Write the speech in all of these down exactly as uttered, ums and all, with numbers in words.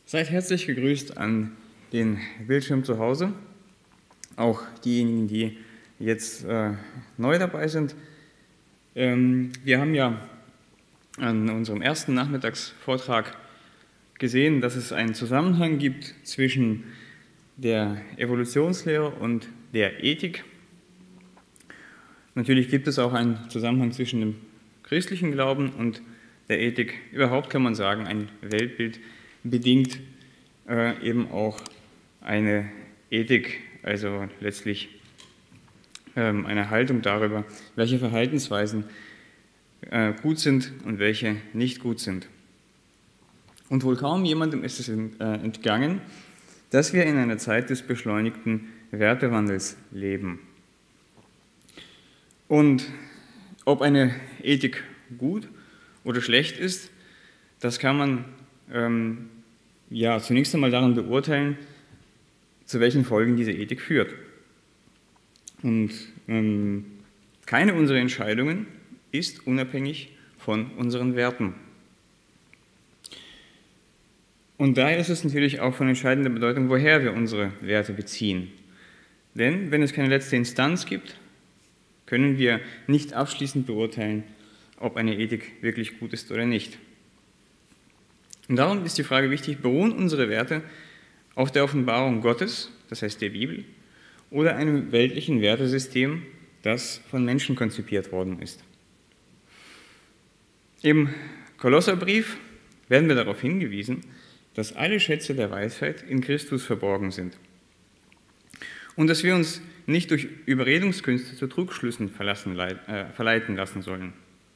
Seid herzlich gegrüßt an den Bildschirm zu Hause, auch diejenigen, die jetzt äh, neu dabei sind. Ähm, wir haben ja an unserem ersten Nachmittagsvortrag gesehen, dass es einen Zusammenhang gibt zwischen der Evolutionslehre und der Ethik. Natürlich gibt es auch einen Zusammenhang zwischen dem christlichen Glauben und der Ethik. Überhaupt kann man sagen, ein Weltbild bedingt äh, eben auch eine Ethik, also letztlich ähm, eine Haltung darüber, welche Verhaltensweisen äh, gut sind und welche nicht gut sind. Und wohl kaum jemandem ist es äh, entgangen, dass wir in einer Zeit des beschleunigten Wertewandels leben. Und ob eine Ethik gut oder schlecht ist, das kann man ähm, ja, zunächst einmal daran beurteilen, zu welchen Folgen diese Ethik führt. Und ähm, keine unserer Entscheidungen ist unabhängig von unseren Werten. Und daher ist es natürlich auch von entscheidender Bedeutung, woher wir unsere Werte beziehen. Denn wenn es keine letzte Instanz gibt, können wir nicht abschließend beurteilen, ob eine Ethik wirklich gut ist oder nicht. Und darum ist die Frage wichtig, beruhen unsere Werte auf der Offenbarung Gottes, das heißt der Bibel, oder einem weltlichen Wertesystem, das von Menschen konzipiert worden ist. Im Kolosserbrief werden wir darauf hingewiesen, dass alle Schätze der Weisheit in Christus verborgen sind und dass wir uns nicht durch Überredungskünste zu Trugschlüssen verlassen, äh, verleiten lassen sollen.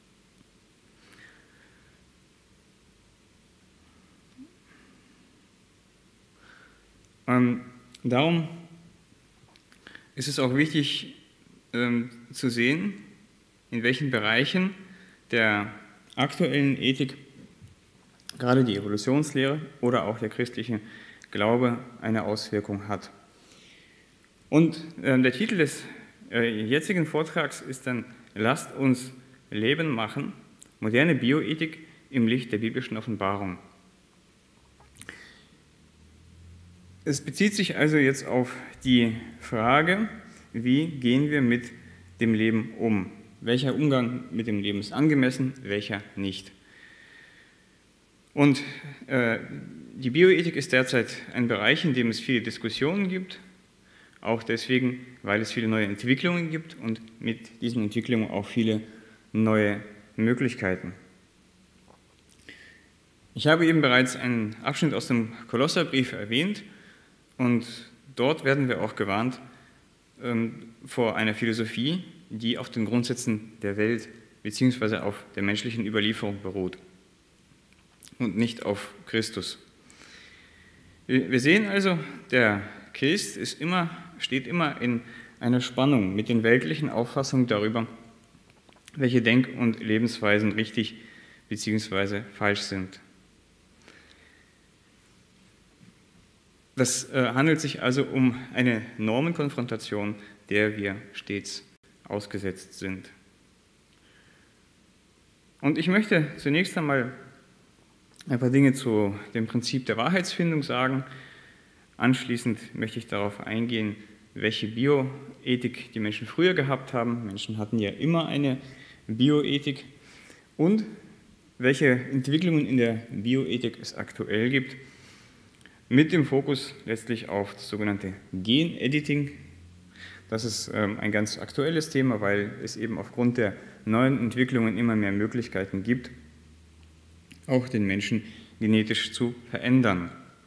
Ähm, darum ist es auch wichtig ähm, zu sehen, in welchen Bereichen der aktuellen Ethik gerade die Evolutionslehre oder auch der christliche Glaube eine Auswirkung hat. Und äh, der Titel des äh, jetzigen Vortrags ist dann Lasst uns Leben machen, moderne Bioethik im Licht der biblischen Offenbarung. Es bezieht sich also jetzt auf die Frage, wie gehen wir mit dem Leben um? Welcher Umgang mit dem Leben ist angemessen, welcher nicht? Und äh, die Bioethik ist derzeit ein Bereich, in dem es viele Diskussionen gibt, auch deswegen, weil es viele neue Entwicklungen gibt und mit diesen Entwicklungen auch viele neue Möglichkeiten. Ich habe eben bereits einen Abschnitt aus dem Kolosserbrief erwähnt und dort werden wir auch gewarnt ähm, vor einer Philosophie, die auf den Grundsätzen der Welt bzw. auf der menschlichen Überlieferung beruht und nicht auf Christus. Wir sehen also, der Christ ist immer, steht immer in einer Spannung mit den weltlichen Auffassungen darüber, welche Denk- und Lebensweisen richtig bzw. falsch sind. Das äh, handelt sich also um eine Normenkonfrontation, der wir stets ausgesetzt sind. Und ich möchte zunächst einmal ein paar Dinge zu dem Prinzip der Wahrheitsfindung sagen. Anschließend möchte ich darauf eingehen, welche Bioethik die Menschen früher gehabt haben. Menschen hatten ja immer eine Bioethik. Und welche Entwicklungen in der Bioethik es aktuell gibt, mit dem Fokus letztlich auf das sogenannte Gen-Editing. Das ist ähm, ein ganz aktuelles Thema, weil es eben aufgrund der neuen Entwicklungen immer mehr Möglichkeiten gibt, auch den Menschen genetisch zu verändern.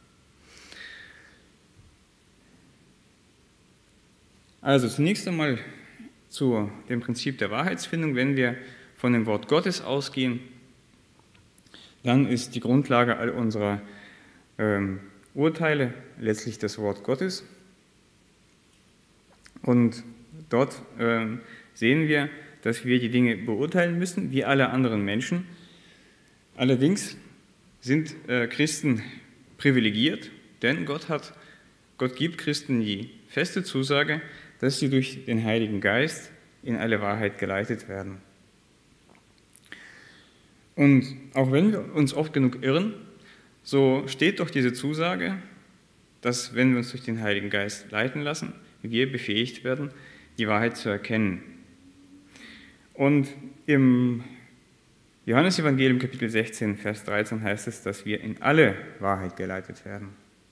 Also zunächst einmal zu dem Prinzip der Wahrheitsfindung. Wenn wir von dem Wort Gottes ausgehen, dann ist die Grundlage all unserer ähm, Urteile letztlich das Wort Gottes. Und dort äh, sehen wir, dass wir die Dinge beurteilen müssen, wie alle anderen Menschen. Allerdings sind äh, Christen privilegiert, denn Gott, hat, Gott gibt Christen die feste Zusage, dass sie durch den Heiligen Geist in alle Wahrheit geleitet werden. Und auch wenn wir uns oft genug irren, so steht doch diese Zusage, dass, wenn wir uns durch den Heiligen Geist leiten lassen, wir befähigt werden, die Wahrheit zu erkennen. Und im Johannesevangelium Kapitel sechzehn, Vers dreizehn heißt es, dass wir in alle Wahrheit geleitet werden.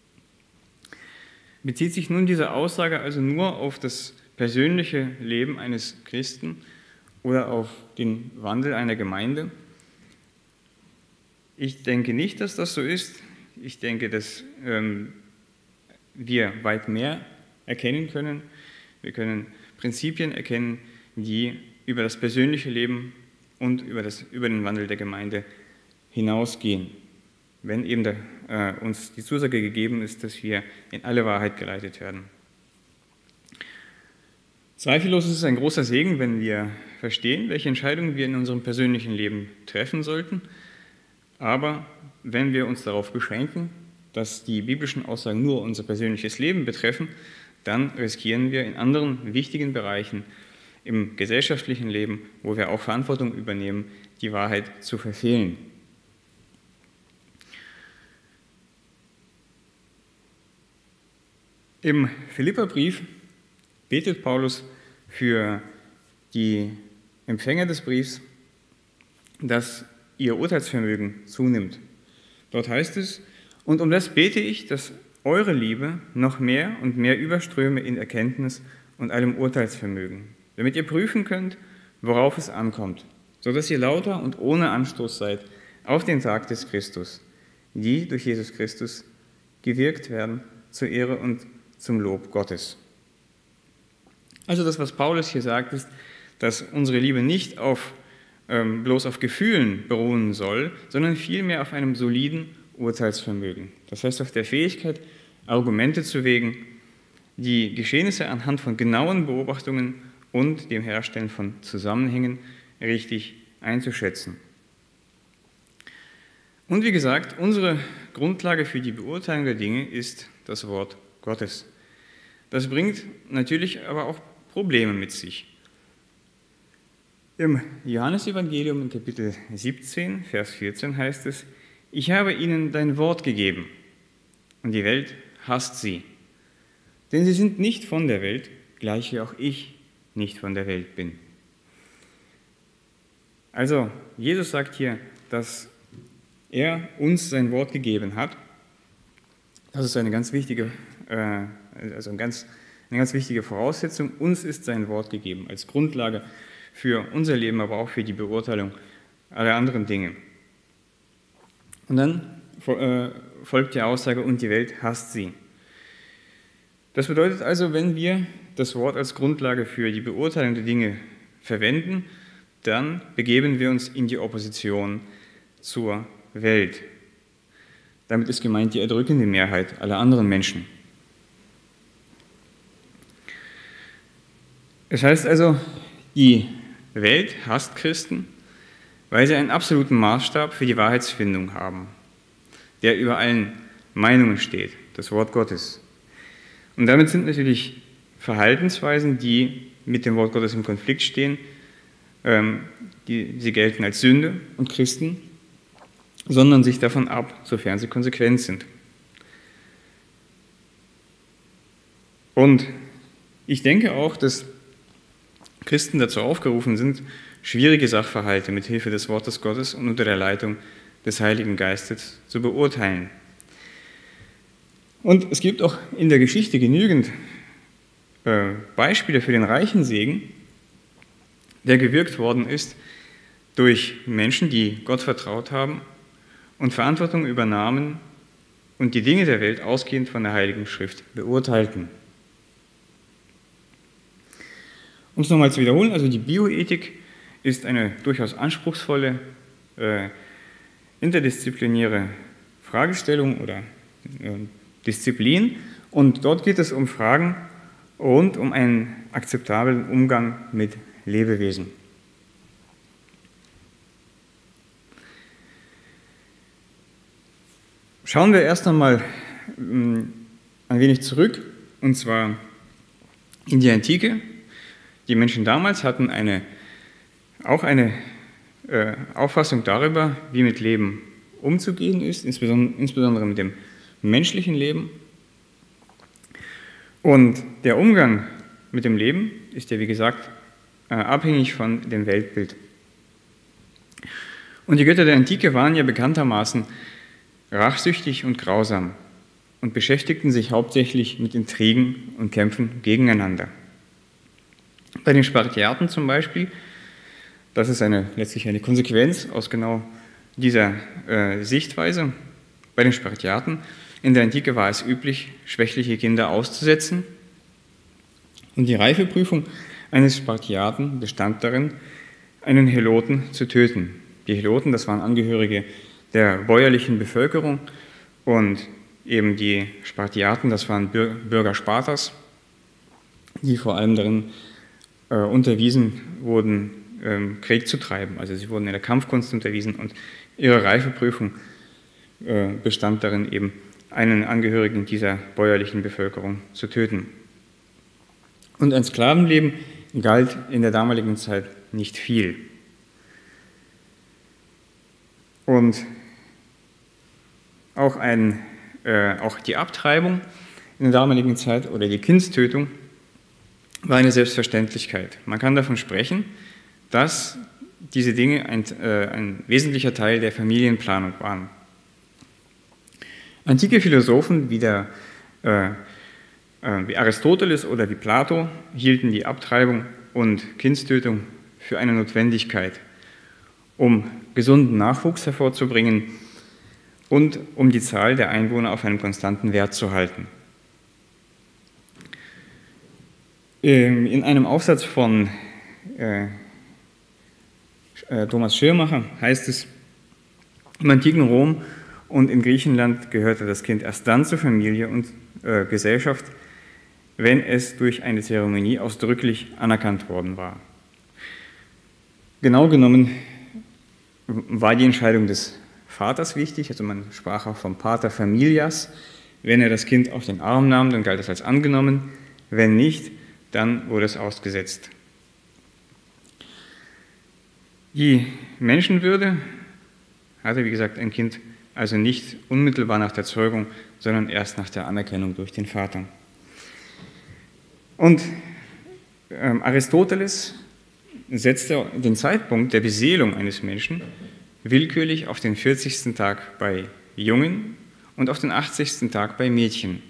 Bezieht sich nun diese Aussage also nur auf das persönliche Leben eines Christen oder auf den Wandel einer Gemeinde? Ich denke nicht, dass das so ist. Ich denke, dass ähm, wir weit mehr erkennen können. Wir können Prinzipien erkennen, die über das persönliche Leben und über, das, über den Wandel der Gemeinde hinausgehen, wenn eben der, äh, uns die Zusage gegeben ist, dass wir in alle Wahrheit geleitet werden. Zweifellos ist es ein großer Segen, wenn wir verstehen, welche Entscheidungen wir in unserem persönlichen Leben treffen sollten, aber wenn wir uns darauf beschränken, dass die biblischen Aussagen nur unser persönliches Leben betreffen, dann riskieren wir in anderen wichtigen Bereichen im gesellschaftlichen Leben, wo wir auch Verantwortung übernehmen, die Wahrheit zu verfehlen. Im Philipperbrief betet Paulus für die Empfänger des Briefs, dass ihr Urteilsvermögen zunimmt. Dort heißt es: Und um das bete ich, dass eure Liebe noch mehr und mehr überströme in Erkenntnis und allem Urteilsvermögen, damit ihr prüfen könnt, worauf es ankommt, so dass ihr lauter und ohne Anstoß seid auf den Tag des Christus, die durch Jesus Christus gewirkt werden zur Ehre und zum Lob Gottes. Also das, was Paulus hier sagt, ist, dass unsere Liebe nicht auf, ähm, bloß auf Gefühlen beruhen soll, sondern vielmehr auf einem soliden Urteilsvermögen. Das heißt, auf der Fähigkeit, Argumente zu wägen, die Geschehnisse anhand von genauen Beobachtungen und dem Herstellen von Zusammenhängen richtig einzuschätzen. Und wie gesagt, unsere Grundlage für die Beurteilung der Dinge ist das Wort Gottes. Das bringt natürlich aber auch Probleme mit sich. Im Johannesevangelium in Kapitel siebzehn, Vers vierzehn heißt es: Ich habe ihnen dein Wort gegeben, und die Welt hasst sie. Denn sie sind nicht von der Welt, gleich wie auch ich nicht von der Welt bin. Also, Jesus sagt hier, dass er uns sein Wort gegeben hat. Das ist eine ganz wichtige, äh, also eine ganz, eine ganz wichtige Voraussetzung. Uns ist sein Wort gegeben, als Grundlage für unser Leben, aber auch für die Beurteilung aller anderen Dinge. Und dann äh, folgt die Aussage: Und die Welt hasst sie. Das bedeutet also, wenn wir das Wort als Grundlage für die Beurteilung der Dinge verwenden, dann begeben wir uns in die Opposition zur Welt. Damit ist gemeint die erdrückende Mehrheit aller anderen Menschen. Es heißt also, die Welt hasst Christen, weil sie einen absoluten Maßstab für die Wahrheitsfindung haben, der über allen Meinungen steht, das Wort Gottes. Und damit sind natürlich Verhaltensweisen, die mit dem Wort Gottes im Konflikt stehen, ähm, die, sie gelten als Sünde und Christen, sondern sich davon ab, sofern sie konsequent sind. Und ich denke auch, dass Christen dazu aufgerufen sind, schwierige Sachverhalte mit Hilfe des Wortes Gottes und unter der Leitung des Heiligen Geistes zu beurteilen. Und es gibt auch in der Geschichte genügend äh, Beispiele für den reichen Segen, der gewirkt worden ist durch Menschen, die Gott vertraut haben und Verantwortung übernahmen und die Dinge der Welt ausgehend von der Heiligen Schrift beurteilten. Um es nochmal zu wiederholen, also die Bioethik ist eine durchaus anspruchsvolle, äh, interdisziplinäre Fragestellung oder äh, Disziplin, und dort geht es um Fragen rund um einen akzeptablen Umgang mit Lebewesen. Schauen wir erst einmal ein wenig zurück, und zwar in die Antike. Die Menschen damals hatten eine, auch eine äh, Auffassung darüber, wie mit Leben umzugehen ist, insbesondere mit dem menschlichen Leben. Und der Umgang mit dem Leben ist ja, wie gesagt, abhängig von dem Weltbild. Und die Götter der Antike waren ja bekanntermaßen rachsüchtig und grausam und beschäftigten sich hauptsächlich mit Intrigen und Kämpfen gegeneinander. Bei den Spartiaten zum Beispiel, das ist eine, letztlich eine Konsequenz aus genau dieser äh, Sichtweise, bei den Spartiaten in der Antike war es üblich, schwächliche Kinder auszusetzen, und die Reifeprüfung eines Spartiaten bestand darin, einen Heloten zu töten. Die Heloten, das waren Angehörige der bäuerlichen Bevölkerung, und eben die Spartiaten, das waren Bürger Spartas, die vor allem darin äh, unterwiesen wurden, ähm, Krieg zu treiben. Also sie wurden in der Kampfkunst unterwiesen, und ihre Reifeprüfung äh, bestand darin, eben einen Angehörigen dieser bäuerlichen Bevölkerung zu töten. Und ein Sklavenleben galt in der damaligen Zeit nicht viel. Und auch, ein, äh, auch die Abtreibung in der damaligen Zeit oder die Kindstötung war eine Selbstverständlichkeit. Man kann davon sprechen, dass diese Dinge ein, äh, ein wesentlicher Teil der Familienplanung waren. Antike Philosophen wie, der, äh, äh, wie Aristoteles oder wie Plato hielten die Abtreibung und Kindstötung für eine Notwendigkeit, um gesunden Nachwuchs hervorzubringen und um die Zahl der Einwohner auf einem konstanten Wert zu halten. In einem Aufsatz von äh, Thomas Schirmacher heißt es, im antiken Rom und in Griechenland gehörte das Kind erst dann zur Familie und äh, Gesellschaft, wenn es durch eine Zeremonie ausdrücklich anerkannt worden war. Genau genommen war die Entscheidung des Vaters wichtig, also man sprach auch vom Pater Familias. Wenn er das Kind auf den Arm nahm, dann galt es als angenommen, wenn nicht, dann wurde es ausgesetzt. Die Menschenwürde hatte, wie gesagt, ein Kind also nicht unmittelbar nach der Zeugung, sondern erst nach der Anerkennung durch den Vater. Und ähm, Aristoteles setzte den Zeitpunkt der Beseelung eines Menschen willkürlich auf den vierzigsten Tag bei Jungen und auf den achtzigsten Tag bei Mädchen.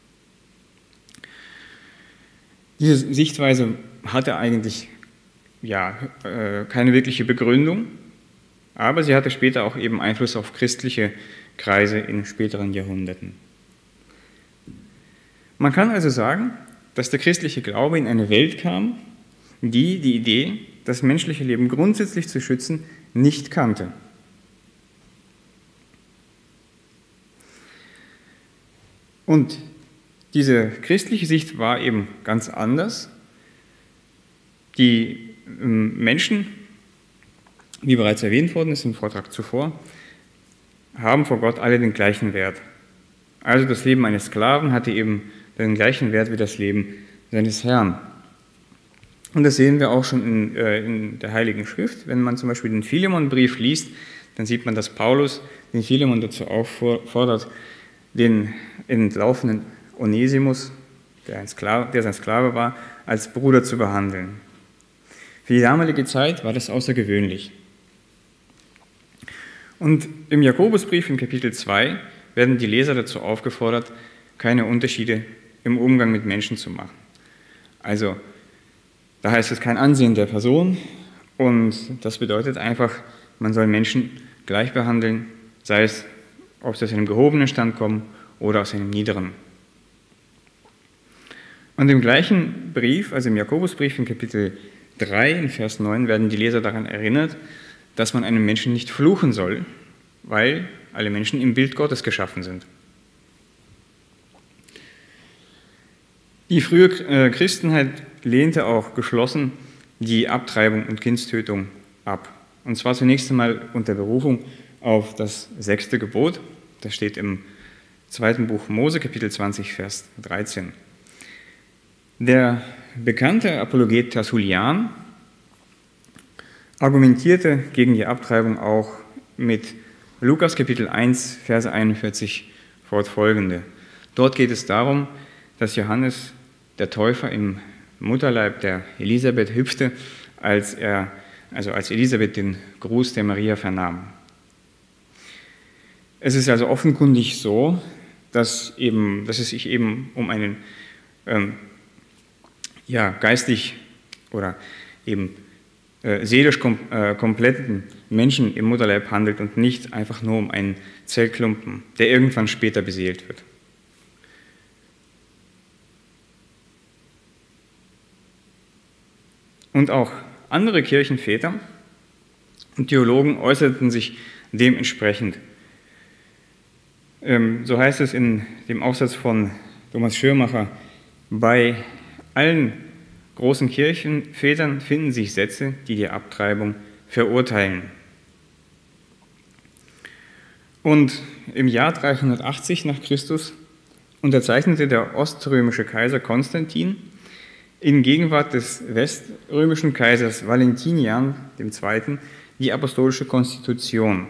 Diese Sichtweise hatte eigentlich ja, äh, keine wirkliche Begründung, aber sie hatte später auch eben Einfluss auf christliche Kreise in späteren Jahrhunderten. Man kann also sagen, dass der christliche Glaube in eine Welt kam, die die Idee, das menschliche Leben grundsätzlich zu schützen, nicht kannte. Und diese christliche Sicht war eben ganz anders. Die Menschen, wie bereits erwähnt worden ist im Vortrag zuvor, haben vor Gott alle den gleichen Wert. Also das Leben eines Sklaven hatte eben den gleichen Wert wie das Leben seines Herrn. Und das sehen wir auch schon in, äh, in der Heiligen Schrift. Wenn man zum Beispiel den Philemonbrief liest, dann sieht man, dass Paulus den Philemon dazu auffordert, den entlaufenen Onesimus, der, ein Sklave, der sein Sklave war, als Bruder zu behandeln. Für die damalige Zeit war das außergewöhnlich. Und im Jakobusbrief in Kapitel zwei werden die Leser dazu aufgefordert, keine Unterschiede im Umgang mit Menschen zu machen. Also, da heißt es kein Ansehen der Person, und das bedeutet einfach, man soll Menschen gleich behandeln, sei es, ob sie aus einem gehobenen Stand kommen oder aus einem niederen. Und im gleichen Brief, also im Jakobusbrief in Kapitel drei, in Vers neun, werden die Leser daran erinnert, dass man einem Menschen nicht fluchen soll, weil alle Menschen im Bild Gottes geschaffen sind. Die frühe Christenheit lehnte auch geschlossen die Abtreibung und Kindstötung ab. Und zwar zunächst einmal unter Berufung auf das sechste Gebot. Das steht im zweiten Buch Mose, Kapitel zwanzig, Vers dreizehn. Der bekannte Apologet Tertullian argumentierte gegen die Abtreibung auch mit Lukas Kapitel eins, Verse einundvierzig fortfolgende. Dort geht es darum, dass Johannes der Täufer im Mutterleib der Elisabeth hüpfte, als er, also als Elisabeth den Gruß der Maria vernahm. Es ist also offenkundig so, dass, eben, dass es sich eben um einen ähm, ja, geistig oder eben äh, seelisch kom äh, kompletten Menschen im Mutterleib handelt und nicht einfach nur um einen Zellklumpen, der irgendwann später beseelt wird. Und auch andere Kirchenväter und Theologen äußerten sich dementsprechend. Ähm, so heißt es in dem Aufsatz von Thomas Schirmacher: Bei allen großen Kirchenvätern finden sich Sätze, die die Abtreibung verurteilen. Und im Jahr dreihundertachtzig nach Christus unterzeichnete der oströmische Kaiser Konstantin in Gegenwart des weströmischen Kaisers Valentinian der Zweite. die apostolische Konstitution.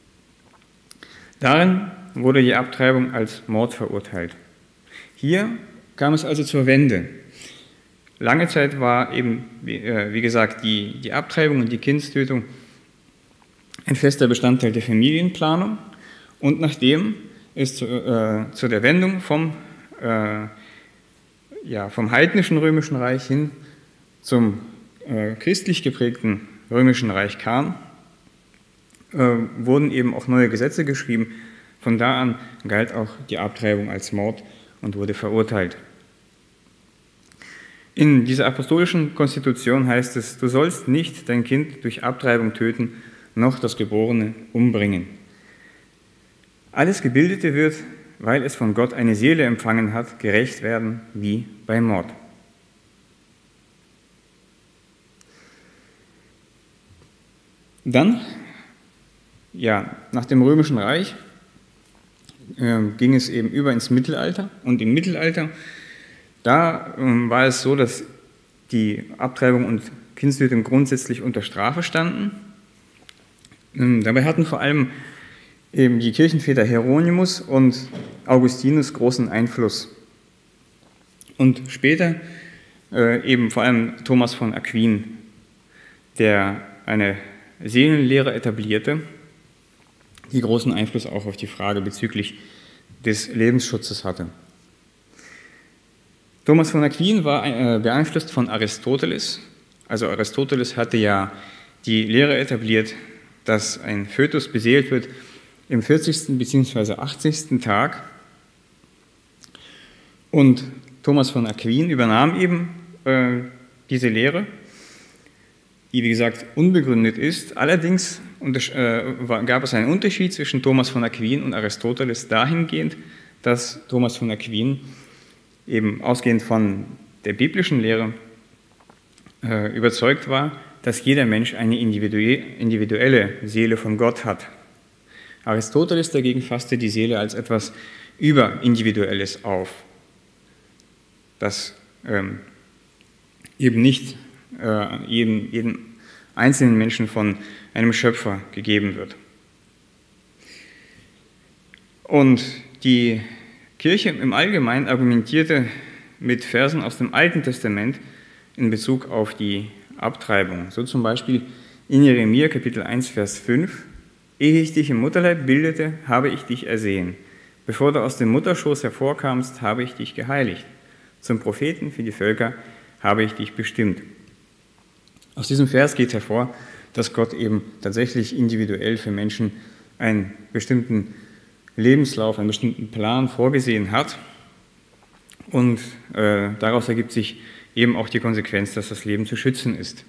Darin wurde die Abtreibung als Mord verurteilt. Hier kam es also zur Wende. Lange Zeit war eben, wie gesagt, die, die Abtreibung und die Kindstötung ein fester Bestandteil der Familienplanung. Und nachdem es zu, äh, zu der Wendung vom, äh, ja, vom heidnischen Römischen Reich hin zum äh, christlich geprägten Römischen Reich kam, äh, wurden eben auch neue Gesetze geschrieben. Von da an galt auch die Abtreibung als Mord und wurde verurteilt. In dieser apostolischen Konstitution heißt es: Du sollst nicht dein Kind durch Abtreibung töten, noch das Geborene umbringen. Alles Gebildete wird, weil es von Gott eine Seele empfangen hat, gerächt werden wie bei Mord. Dann, ja, nach dem Römischen Reich äh, ging es eben über ins Mittelalter. Und im Mittelalter, da äh, war es so, dass die Abtreibung und Kindstötung grundsätzlich unter Strafe standen. Ähm, dabei hatten vor allem eben die Kirchenväter Hieronymus und Augustinus großen Einfluss. Und später äh, eben vor allem Thomas von Aquin, der eine Seelenlehre etablierte, die großen Einfluss auch auf die Frage bezüglich des Lebensschutzes hatte. Thomas von Aquin war äh, beeinflusst von Aristoteles. Also Aristoteles hatte ja die Lehre etabliert, dass ein Fötus beseelt wird im vierzigsten bzw. achtzigsten Tag. Und Thomas von Aquin übernahm eben äh, diese Lehre, die, wie gesagt, unbegründet ist. Allerdings äh, war, gab es einen Unterschied zwischen Thomas von Aquin und Aristoteles dahingehend, dass Thomas von Aquin eben ausgehend von der biblischen Lehre äh, überzeugt war, dass jeder Mensch eine individuelle Seele von Gott hat. Aristoteles dagegen fasste die Seele als etwas Überindividuelles auf, das ähm, eben nicht äh, jedem, jedem einzelnen Menschen von einem Schöpfer gegeben wird. Und die Kirche im Allgemeinen argumentierte mit Versen aus dem Alten Testament in Bezug auf die Abtreibung. So zum Beispiel in Jeremia Kapitel eins, Vers fünf: Ehe ich dich im Mutterleib bildete, habe ich dich ersehen. Bevor du aus dem Mutterschoß hervorkamst, habe ich dich geheiligt. Zum Propheten für die Völker habe ich dich bestimmt. Aus diesem Vers geht hervor, dass Gott eben tatsächlich individuell für Menschen einen bestimmten Lebenslauf, einen bestimmten Plan vorgesehen hat. Und äh, daraus ergibt sich eben auch die Konsequenz, dass das Leben zu schützen ist.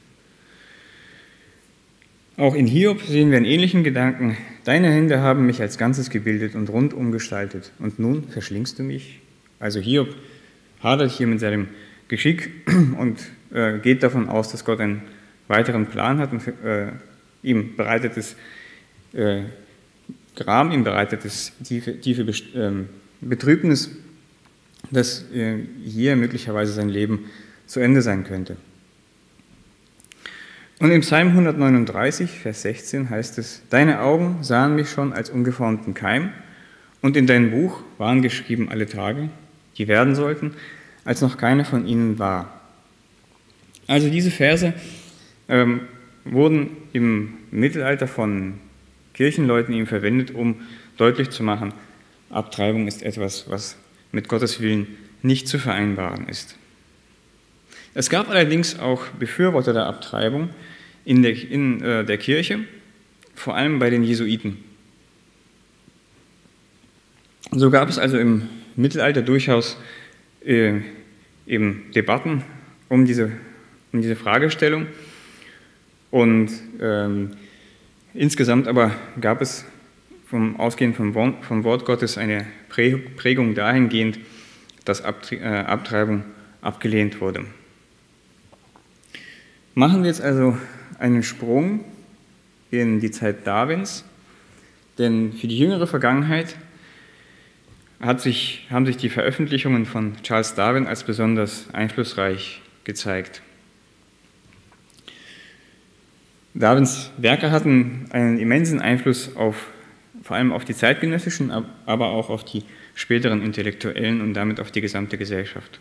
Auch in Hiob sehen wir einen ähnlichen Gedanken. Deine Hände haben mich als Ganzes gebildet und rundum gestaltet. Und nun verschlingst du mich. Also Hiob hadert hier mit seinem Geschick und äh, geht davon aus, dass Gott einen weiteren Plan hat und äh, ihm bereitetes äh, Gram, ihm bereitetes tiefe, tiefe äh, Betrübnis, dass äh, hier möglicherweise sein Leben zu Ende sein könnte. Und im Psalm hundertneununddreißig, Vers sechzehn heißt es, deine Augen sahen mich schon als ungeformten Keim und in dein Buch waren geschrieben alle Tage, die werden sollten, als noch keine von ihnen war. Also diese Verse ähm, wurden im Mittelalter von Kirchenleuten eben verwendet, um deutlich zu machen, Abtreibung ist etwas, was mit Gottes Willen nicht zu vereinbaren ist. Es gab allerdings auch Befürworter der Abtreibung in der, in, äh, der Kirche, vor allem bei den Jesuiten. So gab es also im Mittelalter durchaus äh, eben Debatten um diese, um diese Fragestellung. Und ähm, insgesamt aber gab es vom Ausgehen vom, vom Wort Gottes eine Prägung dahingehend, dass Abtreibung abgelehnt wurde. Machen wir jetzt also einen Sprung in die Zeit Darwins, denn für die jüngere Vergangenheit hat sich, haben sich die Veröffentlichungen von Charles Darwin als besonders einflussreich gezeigt. Darwins Werke hatten einen immensen Einfluss auf, vor allem auf die zeitgenössischen, aber auch auf die späteren Intellektuellen und damit auf die gesamte Gesellschaft.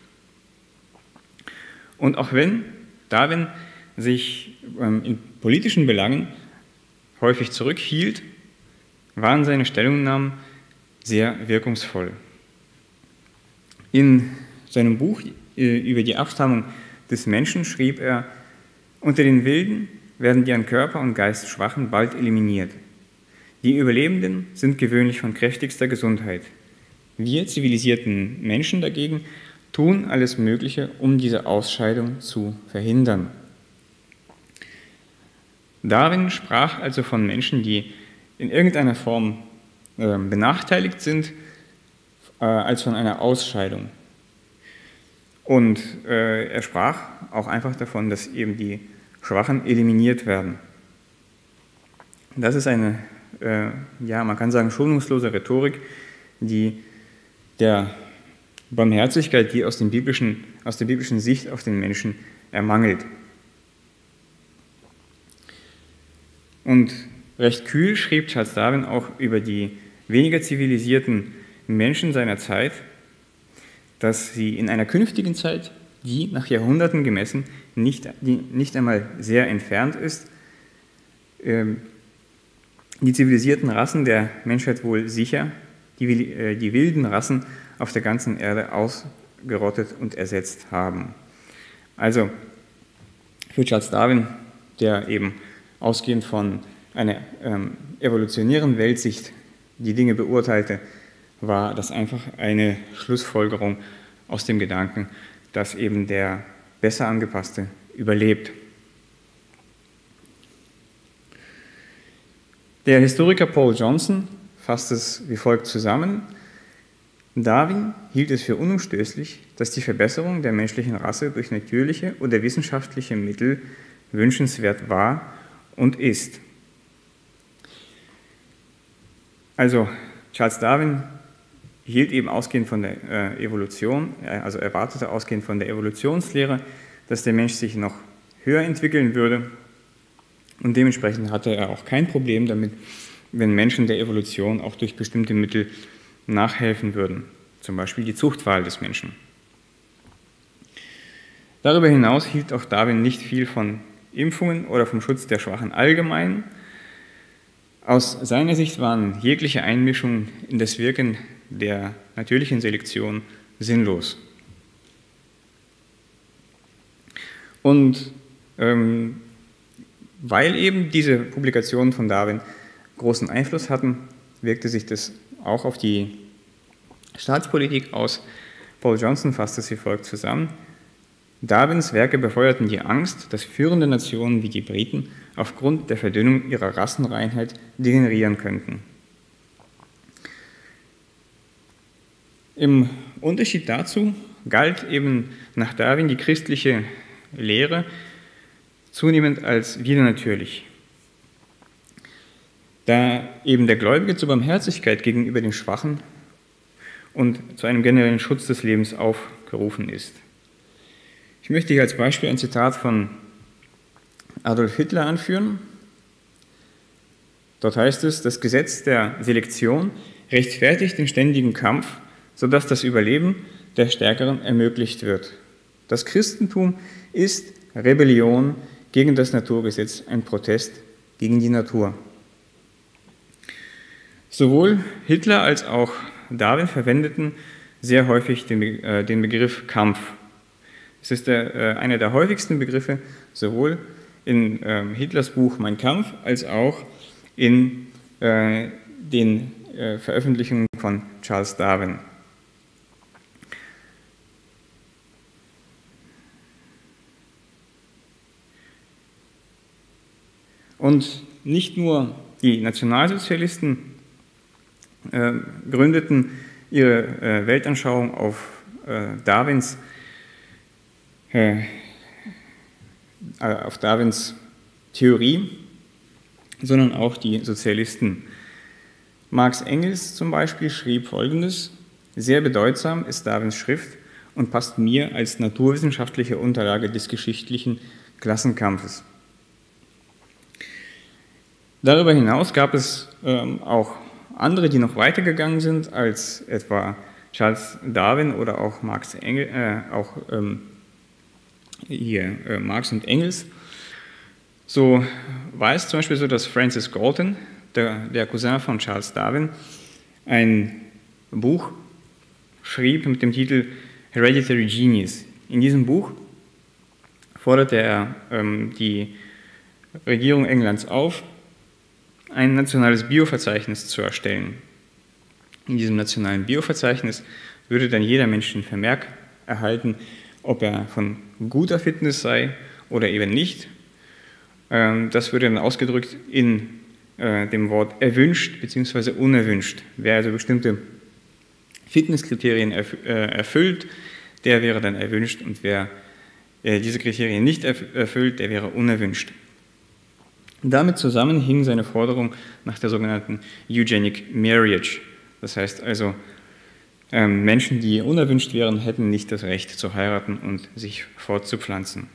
Und auch wenn Darwin sich in politischen Belangen häufig zurückhielt, waren seine Stellungnahmen sehr wirkungsvoll. In seinem Buch über die Abstammung des Menschen schrieb er, unter den Wilden werden die an Körper und Geist Schwachen bald eliminiert. Die Überlebenden sind gewöhnlich von kräftigster Gesundheit. Wir zivilisierten Menschen dagegen tun alles Mögliche, um diese Ausscheidung zu verhindern. Darwin sprach also von Menschen, die in irgendeiner Form äh, benachteiligt sind, äh, als von einer Ausscheidung. Und äh, er sprach auch einfach davon, dass eben die Schwachen eliminiert werden. Das ist eine, äh, ja, man kann sagen, schonungslose Rhetorik, die der Barmherzigkeit, die aus, dem biblischen, aus der biblischen Sicht auf den Menschen ermangelt. Und recht kühl schrieb Charles Darwin auch über die weniger zivilisierten Menschen seiner Zeit, dass sie in einer künftigen Zeit, die nach Jahrhunderten gemessen nicht, die nicht einmal sehr entfernt ist, die zivilisierten Rassen der Menschheit wohl sicher die, die wilden Rassen auf der ganzen Erde ausgerottet und ersetzt haben. Also für Charles Darwin, der eben ausgehend von einer ähm, evolutionären Weltsicht die Dinge beurteilte, war das einfach eine Schlussfolgerung aus dem Gedanken, dass eben der besser angepasste überlebt. Der Historiker Paul Johnson fasst es wie folgt zusammen: Darwin hielt es für unumstößlich, dass die Verbesserung der menschlichen Rasse durch natürliche oder wissenschaftliche Mittel wünschenswert war und ist. Also Charles Darwin hielt eben ausgehend von der äh, Evolution, also erwartete ausgehend von der Evolutionslehre, dass der Mensch sich noch höher entwickeln würde, und dementsprechend hatte er auch kein Problem damit, wenn Menschen der Evolution auch durch bestimmte Mittel nachhelfen würden, zum Beispiel die Zuchtwahl des Menschen. Darüber hinaus hielt auch Darwin nicht viel von Impfungen oder vom Schutz der Schwachen allgemein. Aus seiner Sicht waren jegliche Einmischungen in das Wirken der natürlichen Selektion sinnlos. Und ähm, weil eben diese Publikationen von Darwin großen Einfluss hatten, wirkte sich das auch auf die Staatspolitik aus. Paul Johnson fasst es wie folgt zusammen: Darwins Werke befeuerten die Angst, dass führende Nationen wie die Briten aufgrund der Verdünnung ihrer Rassenreinheit degenerieren könnten. Im Unterschied dazu galt eben nach Darwin die christliche Lehre zunehmend als widernatürlich, da eben der Gläubige zur Barmherzigkeit gegenüber den Schwachen und zu einem generellen Schutz des Lebens aufgerufen ist. Ich möchte hier als Beispiel ein Zitat von Adolf Hitler anführen. Dort heißt es, das Gesetz der Selektion rechtfertigt den ständigen Kampf, sodass das Überleben der Stärkeren ermöglicht wird. Das Christentum ist Rebellion gegen das Naturgesetz, ein Protest gegen die Natur. Sowohl Hitler als auch Darwin verwendeten sehr häufig den, äh, den Begriff Kampf. Es ist der, äh, einer der häufigsten Begriffe, sowohl in äh, Hitlers Buch Mein Kampf als auch in äh, den äh, Veröffentlichungen von Charles Darwin. Und nicht nur die Nationalsozialisten äh, gründeten ihre äh, Weltanschauung auf äh, Darwins, äh, auf Darwins Theorie, sondern auch die Sozialisten. Marx Engels zum Beispiel schrieb Folgendes: Sehr bedeutsam ist Darwins Schrift und passt mir als naturwissenschaftliche Unterlage des geschichtlichen Klassenkampfes. Darüber hinaus gab es ähm, auch andere, die noch weitergegangen sind als etwa Charles Darwin oder auch Marx, Engel, äh, auch, ähm, hier, äh, Marx und Engels. So war es zum Beispiel so, dass Francis Galton, der, der Cousin von Charles Darwin, ein Buch schrieb mit dem Titel Hereditary Genius. In diesem Buch forderte er ähm, die Regierung Englands auf, ein nationales Bioverzeichnis zu erstellen. In diesem nationalen Bioverzeichnis würde dann jeder Mensch den Vermerk erhalten, ob er von guter Fitness sei oder eben nicht. Das würde dann ausgedrückt in dem Wort erwünscht bzw. unerwünscht. Wer also bestimmte Fitnesskriterien erfüllt, der wäre dann erwünscht, und wer diese Kriterien nicht erfüllt, der wäre unerwünscht. Damit zusammen hing seine Forderung nach der sogenannten Eugenic Marriage. Das heißt also, ähm, Menschen, die unerwünscht wären, hätten nicht das Recht zu heiraten und sich fortzupflanzen.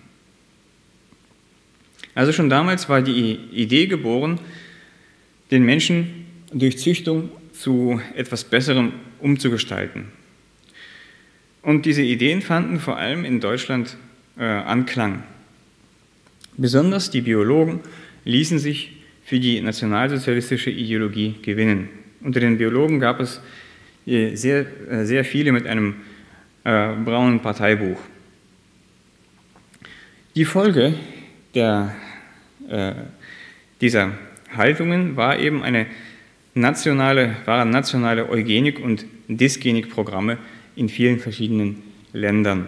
Also schon damals war die Idee geboren, den Menschen durch Züchtung zu etwas Besserem umzugestalten. Und diese Ideen fanden vor allem in Deutschland äh, Anklang. Besonders die Biologen ließen sich für die nationalsozialistische Ideologie gewinnen. Unter den Biologen gab es sehr, sehr viele mit einem äh, braunen Parteibuch. Die Folge der, äh, dieser Haltungen war eben eine nationale, waren nationale Eugenik- und Dysgenik-Programme in vielen verschiedenen Ländern.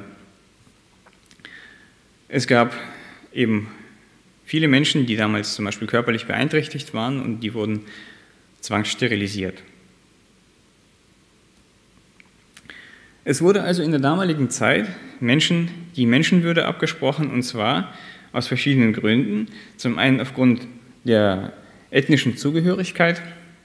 Es gab eben viele Menschen, die damals zum Beispiel körperlich beeinträchtigt waren, und die wurden zwangssterilisiert. Es wurde also in der damaligen Zeit Menschen die Menschenwürde abgesprochen, und zwar aus verschiedenen Gründen. Zum einen aufgrund der ethnischen Zugehörigkeit.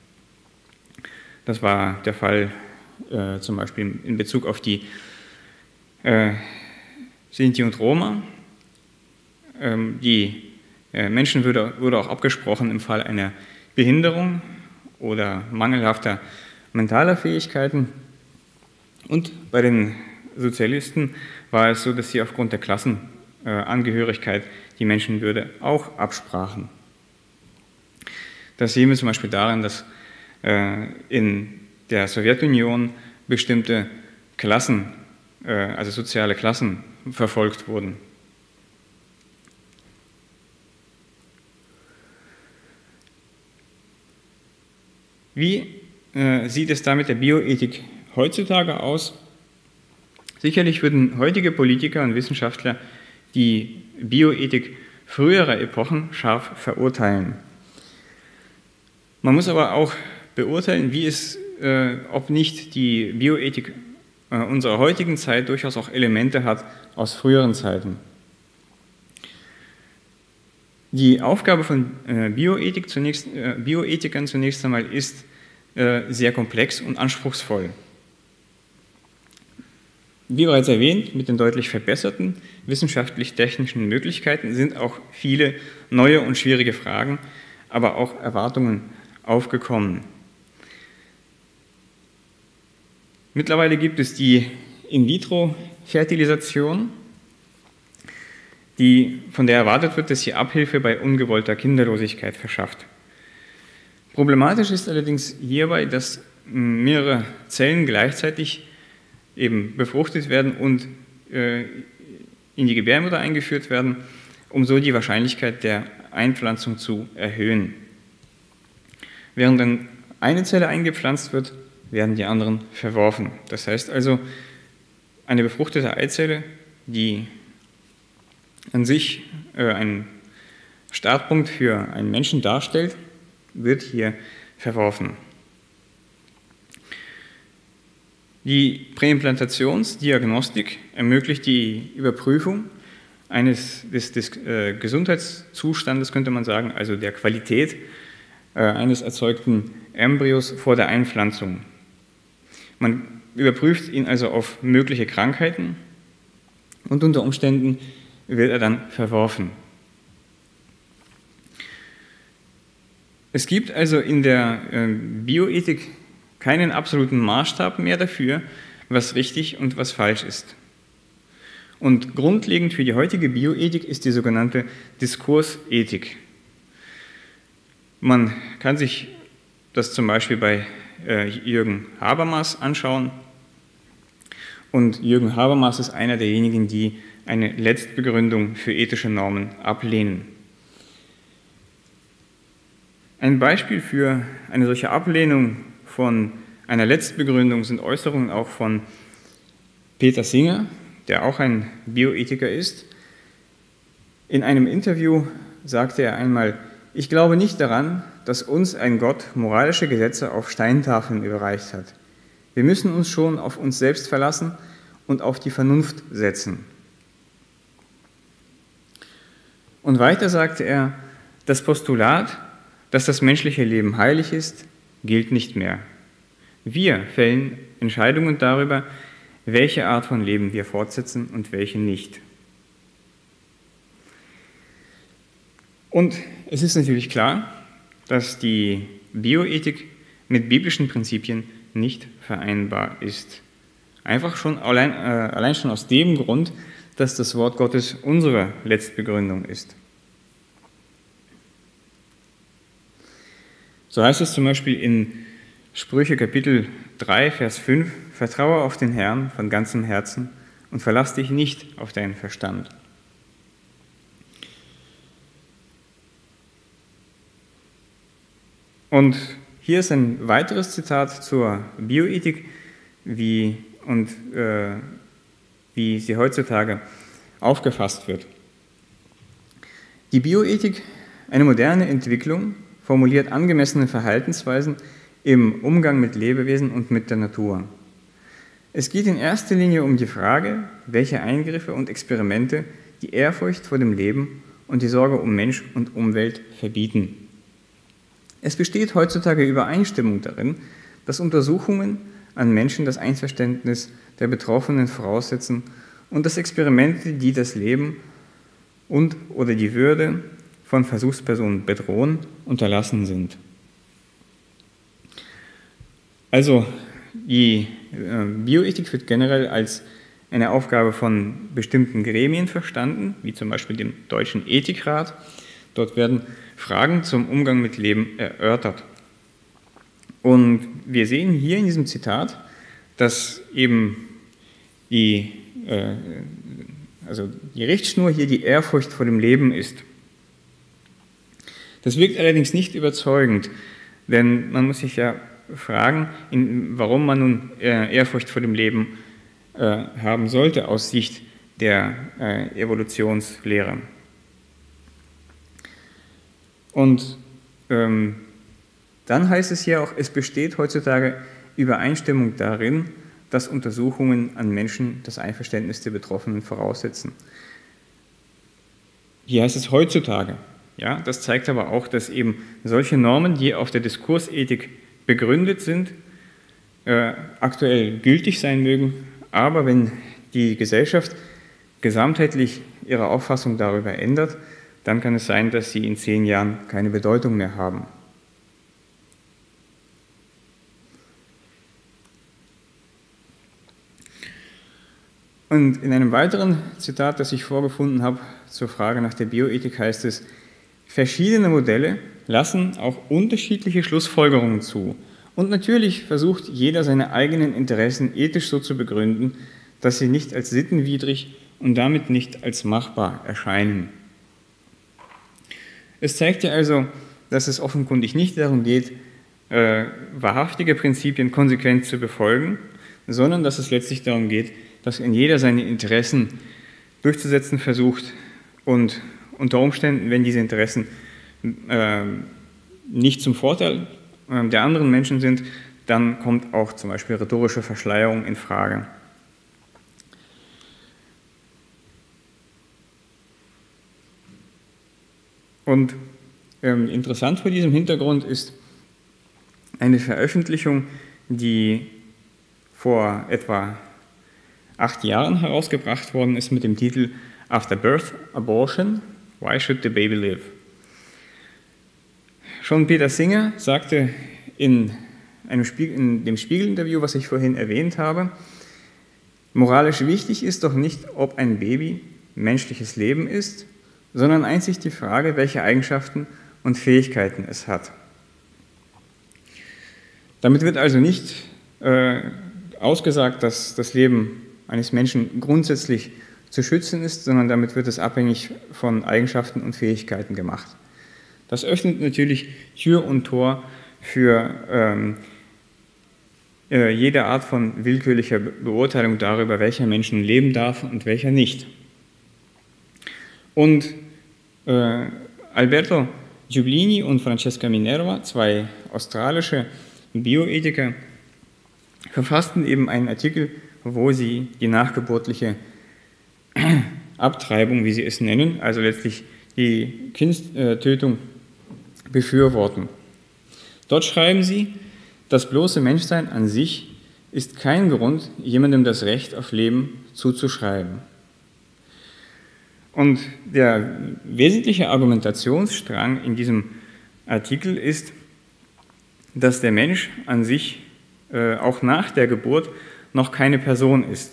Das war der Fall äh, zum Beispiel in Bezug auf die äh, Sinti und Roma. Ähm, die Menschenwürde wurde auch abgesprochen im Fall einer Behinderung oder mangelhafter mentaler Fähigkeiten. Und bei den Sozialisten war es so, dass sie aufgrund der Klassenangehörigkeit die Menschenwürde auch absprachen. Das sehen wir zum Beispiel daran, dass in der Sowjetunion bestimmte Klassen, also soziale Klassen, verfolgt wurden. Wie äh, sieht es da mit der Bioethik heutzutage aus? Sicherlich würden heutige Politiker und Wissenschaftler die Bioethik früherer Epochen scharf verurteilen. Man muss aber auch beurteilen, wie es, äh, ob nicht die Bioethik äh, unserer heutigen Zeit durchaus auch Elemente hat aus früheren Zeiten. Die Aufgabe von äh, Bioethik zunächst, äh, Bioethikern zunächst einmal ist äh, sehr komplex und anspruchsvoll. wie bereits erwähnt, mit den deutlich verbesserten wissenschaftlich-technischen Möglichkeiten sind auch viele neue und schwierige Fragen, aber auch Erwartungen aufgekommen. Mittlerweile gibt es die In-vitro-Fertilisation, die, von der erwartet wird, dass sie Abhilfe bei ungewollter Kinderlosigkeit verschafft. Problematisch ist allerdings hierbei, dass mehrere Zellen gleichzeitig eben befruchtet werden und äh, in die Gebärmutter eingeführt werden, um so die Wahrscheinlichkeit der Einpflanzung zu erhöhen. Während dann eine Zelle eingepflanzt wird, werden die anderen verworfen. Das heißt also, eine befruchtete Eizelle, die an sich äh, einen Startpunkt für einen Menschen darstellt, wird hier verworfen. Die Präimplantationsdiagnostik ermöglicht die Überprüfung eines des, des äh, Gesundheitszustandes, könnte man sagen, also der Qualität äh, eines erzeugten Embryos vor der Einpflanzung. Man überprüft ihn also auf mögliche Krankheiten und unter Umständen wird er dann verworfen. Es gibt also in der äh, Bioethik keinen absoluten Maßstab mehr dafür, was richtig und was falsch ist. Und grundlegend für die heutige Bioethik ist die sogenannte Diskursethik. Man kann sich das zum Beispiel bei äh, Jürgen Habermas anschauen. Und Jürgen Habermas ist einer derjenigen, die eine Letztbegründung für ethische Normen ablehnen. Ein Beispiel für eine solche Ablehnung von einer Letztbegründung sind Äußerungen auch von Peter Singer, der auch ein Bioethiker ist. In einem Interview sagte er einmal: Ich glaube nicht daran, dass uns ein Gott moralische Gesetze auf Steintafeln überreicht hat. Wir müssen uns schon auf uns selbst verlassen und auf die Vernunft setzen. Und weiter sagte er: Das Postulat, dass das menschliche Leben heilig ist, gilt nicht mehr. Wir fällen Entscheidungen darüber, welche Art von Leben wir fortsetzen und welche nicht. Und es ist natürlich klar, dass die Bioethik mit biblischen Prinzipien nicht vereinbar ist. Einfach schon allein, äh, allein schon aus dem Grund, dass das Wort Gottes unsere Letztbegründung ist. So heißt es zum Beispiel in Sprüche Kapitel drei, Vers fünf: Vertraue auf den Herrn von ganzem Herzen und verlass dich nicht auf deinen Verstand. Und hier ist ein weiteres Zitat zur Bioethik, wie, und, äh, wie sie heutzutage aufgefasst wird. Die Bioethik, eine moderne Entwicklung, formuliert angemessene Verhaltensweisen im Umgang mit Lebewesen und mit der Natur. Es geht in erster Linie um die Frage, welche Eingriffe und Experimente die Ehrfurcht vor dem Leben und die Sorge um Mensch und Umwelt verbieten. Es besteht heutzutage Übereinstimmung darin, dass Untersuchungen an Menschen das Einverständnis der Betroffenen voraussetzen und dass Experimente, die das Leben und oder die Würde von Versuchspersonen bedrohen, unterlassen sind. Also die Bioethik wird generell als eine Aufgabe von bestimmten Gremien verstanden, wie zum Beispiel dem Deutschen Ethikrat. Dort werden Fragen zum Umgang mit Leben erörtert. Und wir sehen hier in diesem Zitat, dass eben die, äh, also die Richtschnur hier die Ehrfurcht vor dem Leben ist. Das wirkt allerdings nicht überzeugend, denn man muss sich ja fragen, in, warum man nun äh, Ehrfurcht vor dem Leben äh, haben sollte aus Sicht der äh, Evolutionslehre. Und ähm, dann heißt es hier auch, es besteht heutzutage Übereinstimmung darin, dass Untersuchungen an Menschen das Einverständnis der Betroffenen voraussetzen. Hier heißt es heutzutage. Ja, das zeigt aber auch, dass eben solche Normen, die auf der Diskursethik begründet sind, äh, aktuell gültig sein mögen, aber wenn die Gesellschaft gesamtheitlich ihre Auffassung darüber ändert, dann kann es sein, dass sie in zehn Jahren keine Bedeutung mehr haben. Und in einem weiteren Zitat, das ich vorgefunden habe, zur Frage nach der Bioethik heißt es, verschiedene Modelle lassen auch unterschiedliche Schlussfolgerungen zu. Und natürlich versucht jeder seine eigenen Interessen ethisch so zu begründen, dass sie nicht als sittenwidrig und damit nicht als machbar erscheinen. Es zeigt ja also, dass es offenkundig nicht darum geht, äh, wahrhaftige Prinzipien konsequent zu befolgen, sondern dass es letztlich darum geht, dass in jeder seine Interessen durchzusetzen versucht und unter Umständen, wenn diese Interessen äh, nicht zum Vorteil äh, der anderen Menschen sind, dann kommt auch zum Beispiel rhetorische Verschleierung in Frage. Und ähm, interessant vor diesem Hintergrund ist eine Veröffentlichung, die vor etwa acht Jahren herausgebracht worden ist mit dem Titel After Birth Abortion, Why Should the Baby Live? Schon Peter Singer sagte in, einem Spiegel, in dem Spiegel-Interview, was ich vorhin erwähnt habe, moralisch wichtig ist doch nicht, ob ein Baby menschliches Leben ist, sondern einzig die Frage, welche Eigenschaften und Fähigkeiten es hat. Damit wird also nicht äh, ausgesagt, dass das Leben eines Menschen grundsätzlich zu schützen ist, sondern damit wird es abhängig von Eigenschaften und Fähigkeiten gemacht. Das öffnet natürlich Tür und Tor für ähm, äh, jede Art von willkürlicher Beurteilung darüber, welcher Menschen leben darf und welcher nicht. Und äh, Alberto Giublini und Francesca Minerva, zwei australische Bioethiker, verfassten eben einen Artikel, wo sie die nachgeburtliche Abtreibung, wie sie es nennen, also letztlich die Kindtötung, befürworten. Dort schreiben sie, das bloße Menschsein an sich ist kein Grund, jemandem das Recht auf Leben zuzuschreiben. Und der wesentliche Argumentationsstrang in diesem Artikel ist, dass der Mensch an sich äh, auch nach der Geburt noch keine Person ist.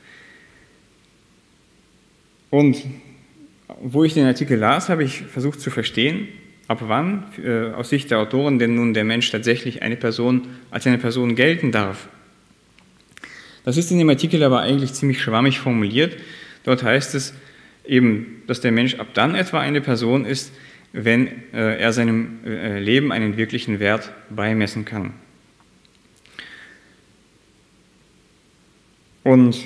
Und wo ich den Artikel las, habe ich versucht zu verstehen, ab wann äh, aus Sicht der Autoren denn nun der Mensch tatsächlich eine Person, als eine Person gelten darf. Das ist in dem Artikel aber eigentlich ziemlich schwammig formuliert. Dort heißt es eben, dass der Mensch ab dann etwa eine Person ist, wenn äh, er seinem äh, Leben einen wirklichen Wert beimessen kann. Und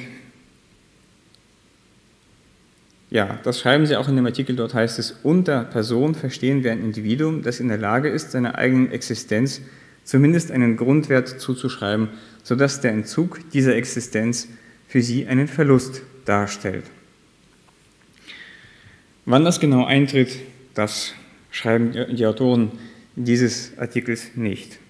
ja, das schreiben sie auch in dem Artikel, dort heißt es, unter Person verstehen wir ein Individuum, das in der Lage ist, seiner eigenen Existenz zumindest einen Grundwert zuzuschreiben, sodass der Entzug dieser Existenz für sie einen Verlust darstellt. Wann das genau eintritt, das schreiben die Autoren dieses Artikels nicht.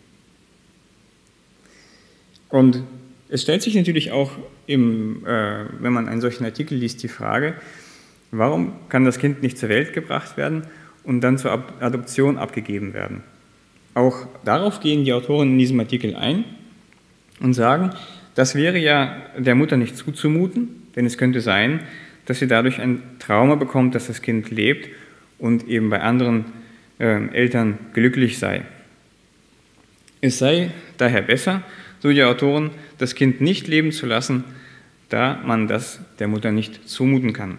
Und es stellt sich natürlich auch, im, äh, wenn man einen solchen Artikel liest, die Frage, warum kann das Kind nicht zur Welt gebracht werden und dann zur Ab- Adoption abgegeben werden? Auch darauf gehen die Autoren in diesem Artikel ein und sagen, das wäre ja der Mutter nicht zuzumuten, denn es könnte sein, dass sie dadurch ein Trauma bekommt, dass das Kind lebt und eben bei anderen äh, Eltern glücklich sei. Es sei daher besser, so die Autoren, das Kind nicht leben zu lassen, da man das der Mutter nicht zumuten kann.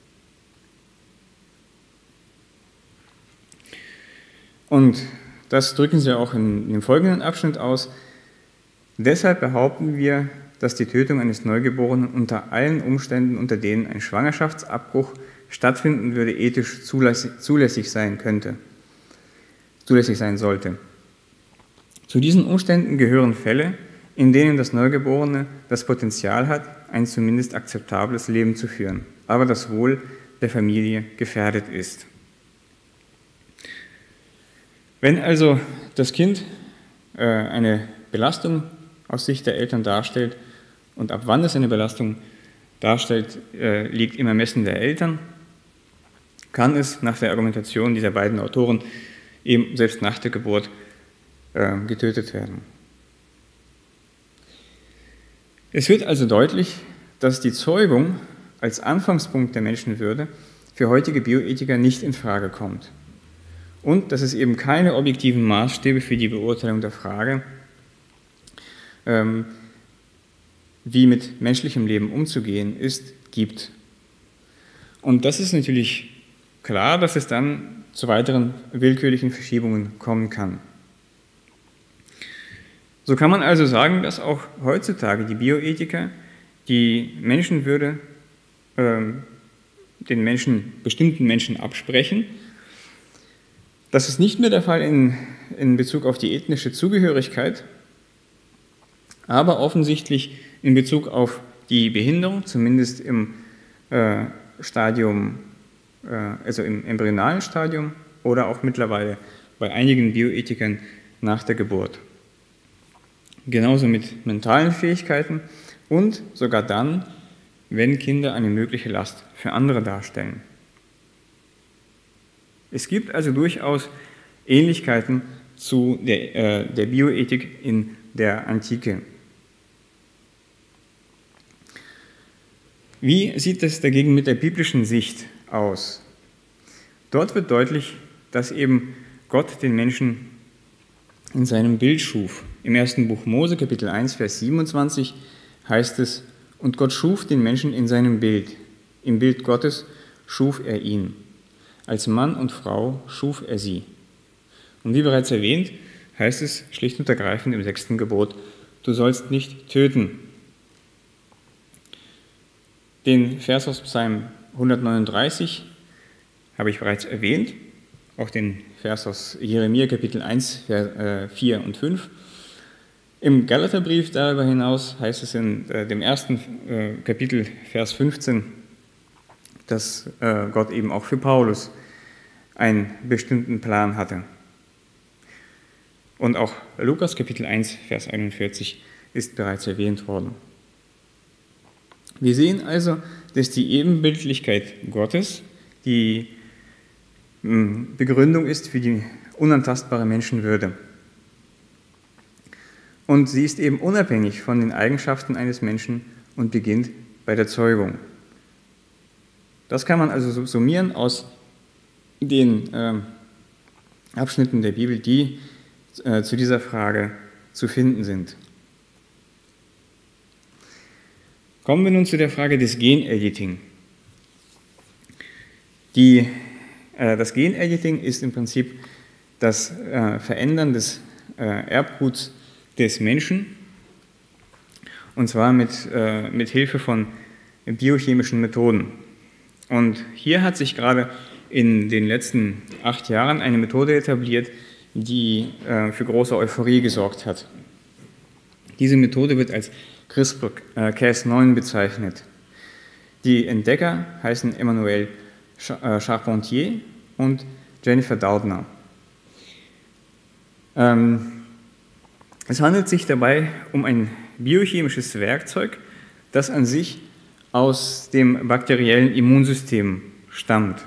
Und das drücken sie auch in, in dem folgenden Abschnitt aus. Deshalb behaupten wir, dass die Tötung eines Neugeborenen unter allen Umständen, unter denen ein Schwangerschaftsabbruch stattfinden würde, ethisch zulässig, zulässig sein könnte, zulässig sein sollte. Zu diesen Umständen gehören Fälle, in denen das Neugeborene das Potenzial hat, ein zumindest akzeptables Leben zu führen, aber das Wohl der Familie gefährdet ist. Wenn also das Kind äh, eine Belastung aus Sicht der Eltern darstellt und ab wann es eine Belastung darstellt, äh, liegt im Ermessen der Eltern, kann es nach der Argumentation dieser beiden Autoren eben selbst nach der Geburt äh, getötet werden. Es wird also deutlich, dass die Zeugung als Anfangspunkt der Menschenwürde für heutige Bioethiker nicht in Frage kommt und dass es eben keine objektiven Maßstäbe für die Beurteilung der Frage, ähm, wie mit menschlichem Leben umzugehen ist, gibt. Und das ist natürlich klar, dass es dann zu weiteren willkürlichen Verschiebungen kommen kann. So kann man also sagen, dass auch heutzutage die Bioethiker die Menschenwürde äh, den Menschen, bestimmten Menschen absprechen. Das ist nicht mehr der Fall in, in Bezug auf die ethnische Zugehörigkeit, aber offensichtlich in Bezug auf die Behinderung, zumindest im äh, Stadium, äh, also im embryonalen Stadium oder auch mittlerweile bei einigen Bioethikern nach der Geburt. Genauso mit mentalen Fähigkeiten und sogar dann, wenn Kinder eine mögliche Last für andere darstellen. Es gibt also durchaus Ähnlichkeiten zu der, äh, der Bioethik in der Antike. Wie sieht es dagegen mit der biblischen Sicht aus? Dort wird deutlich, dass eben Gott den Menschen in seinem Bild schuf. Im ersten Buch Mose, Kapitel eins, Vers siebenundzwanzig heißt es, und Gott schuf den Menschen in seinem Bild. Im Bild Gottes schuf er ihn. Als Mann und Frau schuf er sie. Und wie bereits erwähnt, heißt es schlicht und ergreifend im sechsten Gebot, du sollst nicht töten. Den Vers aus Psalm hundertneununddreißig habe ich bereits erwähnt, auch den Vers aus Jeremia Kapitel eins, Vers vier und fünf. Im Galaterbrief darüber hinaus heißt es in dem ersten Kapitel, Vers fünfzehn, dass Gott eben auch für Paulus einen bestimmten Plan hatte. Und auch Lukas Kapitel eins, Vers einundvierzig ist bereits erwähnt worden. Wir sehen also, dass die Ebenbildlichkeit Gottes die Begründung ist für die unantastbare Menschenwürde. Und sie ist eben unabhängig von den Eigenschaften eines Menschen und beginnt bei der Zeugung. Das kann man also summieren aus den äh, Abschnitten der Bibel, die äh, zu dieser Frage zu finden sind. Kommen wir nun zu der Frage des Genediting. Die, äh, das Genediting ist im Prinzip das äh, Verändern des äh, Erbguts des Menschen, und zwar mit, äh, mit Hilfe von biochemischen Methoden. Und hier hat sich gerade in den letzten acht Jahren eine Methode etabliert, die äh, für große Euphorie gesorgt hat. Diese Methode wird als CRISPR Cas neun bezeichnet. Die Entdecker heißen Emmanuel Charpentier und Jennifer Doudna. Ähm, es handelt sich dabei um ein biochemisches Werkzeug, das an sich aus dem bakteriellen Immunsystem stammt.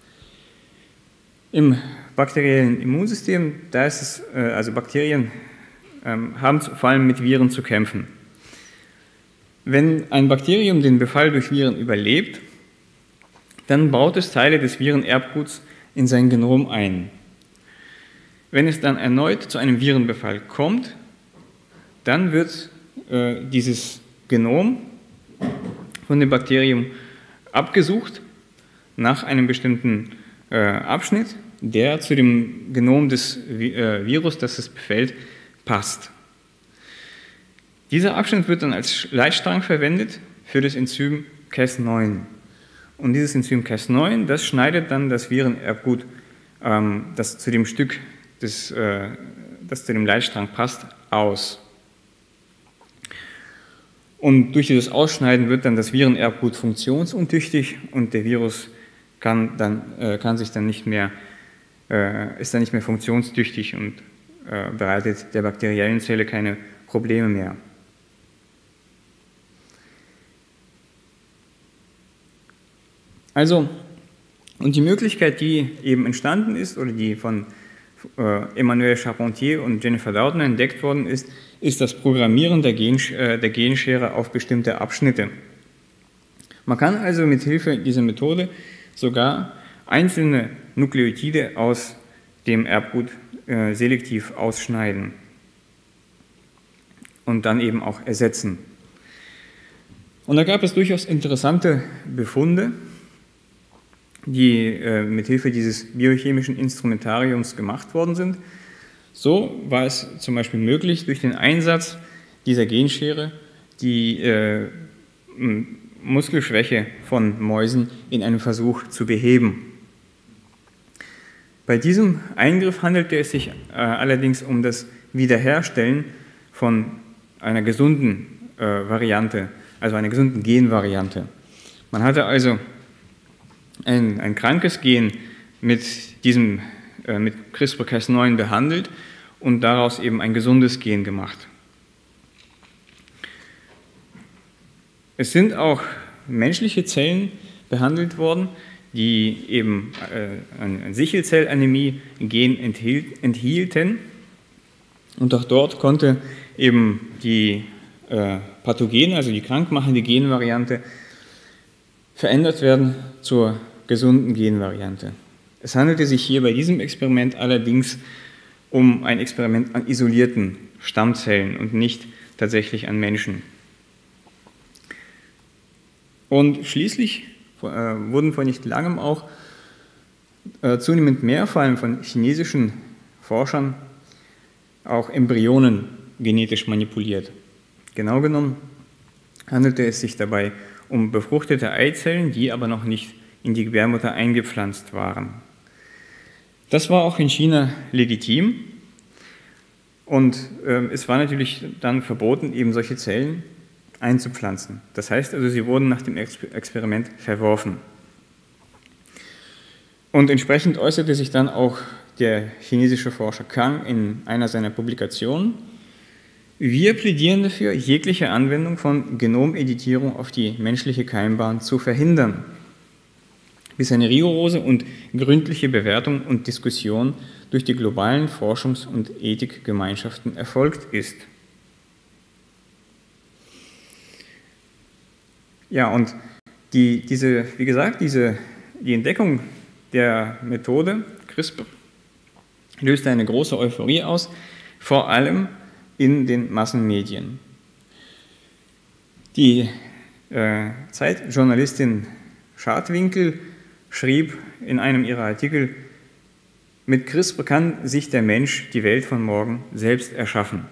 Im bakteriellen Immunsystem, da ist es, äh, also Bakterien ähm, haben vor allem mit Viren zu kämpfen. Wenn ein Bakterium den Befall durch Viren überlebt, dann baut es Teile des Virenerbguts in sein Genom ein. Wenn es dann erneut zu einem Virenbefall kommt, dann wird äh, dieses Genom von dem Bakterium abgesucht nach einem bestimmten äh, Abschnitt, der zu dem Genom des äh, Virus, das es befällt, passt. Dieser Abschnitt wird dann als Leitstrang verwendet für das Enzym Cas neun. Und dieses Enzym Cas neun, das schneidet dann das Virenerbgut, ähm, das zu dem Stück, des, äh, das zu dem Leitstrang passt, aus. Und durch dieses Ausschneiden wird dann das Virenerbgut funktionsuntüchtig und der Virus kann, dann, äh, kann sich dann nicht mehr, äh, ist dann nicht mehr funktionstüchtig und äh, bereitet der bakteriellen Zelle keine Probleme mehr. Also, und die Möglichkeit, die eben entstanden ist oder die von äh, Emmanuel Charpentier und Jennifer Doudna entdeckt worden ist, ist das Programmieren der, Gen, äh, der Genschere auf bestimmte Abschnitte. Man kann also mit Hilfe dieser Methode sogar einzelne Nukleotide aus dem Erbgut äh, selektiv ausschneiden und dann eben auch ersetzen. Und da gab es durchaus interessante Befunde, die äh, mit Hilfe dieses biochemischen Instrumentariums gemacht worden sind. So war es zum Beispiel möglich, durch den Einsatz dieser Genschere die äh, Muskelschwäche von Mäusen in einem Versuch zu beheben. Bei diesem Eingriff handelte es sich äh, allerdings um das Wiederherstellen von einer gesunden äh, Variante, also einer gesunden Genvariante. Man hatte also ein, ein krankes Gen mit, diesem, äh, mit CRISPR Cas neun behandelt und daraus eben ein gesundes Gen gemacht. Es sind auch menschliche Zellen behandelt worden, die eben äh, ein Sichelzellanämie-Gen enthielt, enthielten. Und auch dort konnte eben die äh, Pathogene, also die krankmachende Genvariante, verändert werden zur gesunden Genvariante. Es handelte sich hier bei diesem Experiment allerdings um ein Experiment an isolierten Stammzellen und nicht tatsächlich an Menschen. Und schließlich äh, wurden vor nicht langem auch äh, zunehmend mehr, vor allem von chinesischen Forschern, auch Embryonen genetisch manipuliert. Genau genommen handelte es sich dabei um befruchtete Eizellen, die aber noch nicht in die Gebärmutter eingepflanzt waren. Das war auch in China legitim und äh, es war natürlich dann verboten, eben solche Zellen einzupflanzen. Das heißt also, sie wurden nach dem Experiment verworfen. Und entsprechend äußerte sich dann auch der chinesische Forscher Kang in einer seiner Publikationen: Wir plädieren dafür, jegliche Anwendung von Genomeditierung auf die menschliche Keimbahn zu verhindern, bis eine rigorose und gründliche Bewertung und Diskussion durch die globalen Forschungs- und Ethikgemeinschaften erfolgt ist. Ja, und die, diese, wie gesagt, diese, die Entdeckung der Methode CRISPR löste eine große Euphorie aus, vor allem in den Massenmedien. Die äh, Zeitjournalistin Schartwinkel schrieb in einem ihrer Artikel: Mit CRISPR kann sich der Mensch die Welt von morgen selbst erschaffen.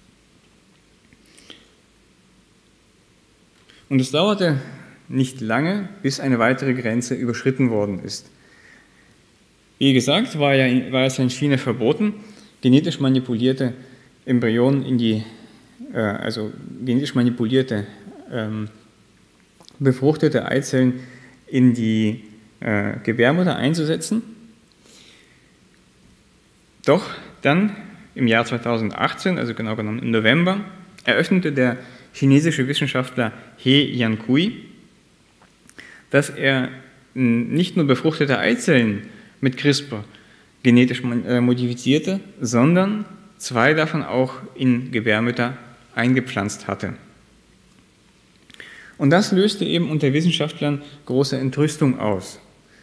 Und es dauerte nicht lange, bis eine weitere Grenze überschritten worden ist. Wie gesagt, war, ja, war es in China verboten, genetisch manipulierte Embryonen in die, äh, also genetisch manipulierte, ähm, befruchtete Eizellen in die äh, Gebärmutter einzusetzen. Doch dann im Jahr zweitausendachtzehn, also genau genommen im November, eröffnete der chinesische Wissenschaftler He Jiankui, dass er nicht nur befruchtete Eizellen mit CRISPR genetisch modifizierte, sondern zwei davon auch in Gebärmütter eingepflanzt hatte. Und das löste eben unter Wissenschaftlern große Entrüstung aus.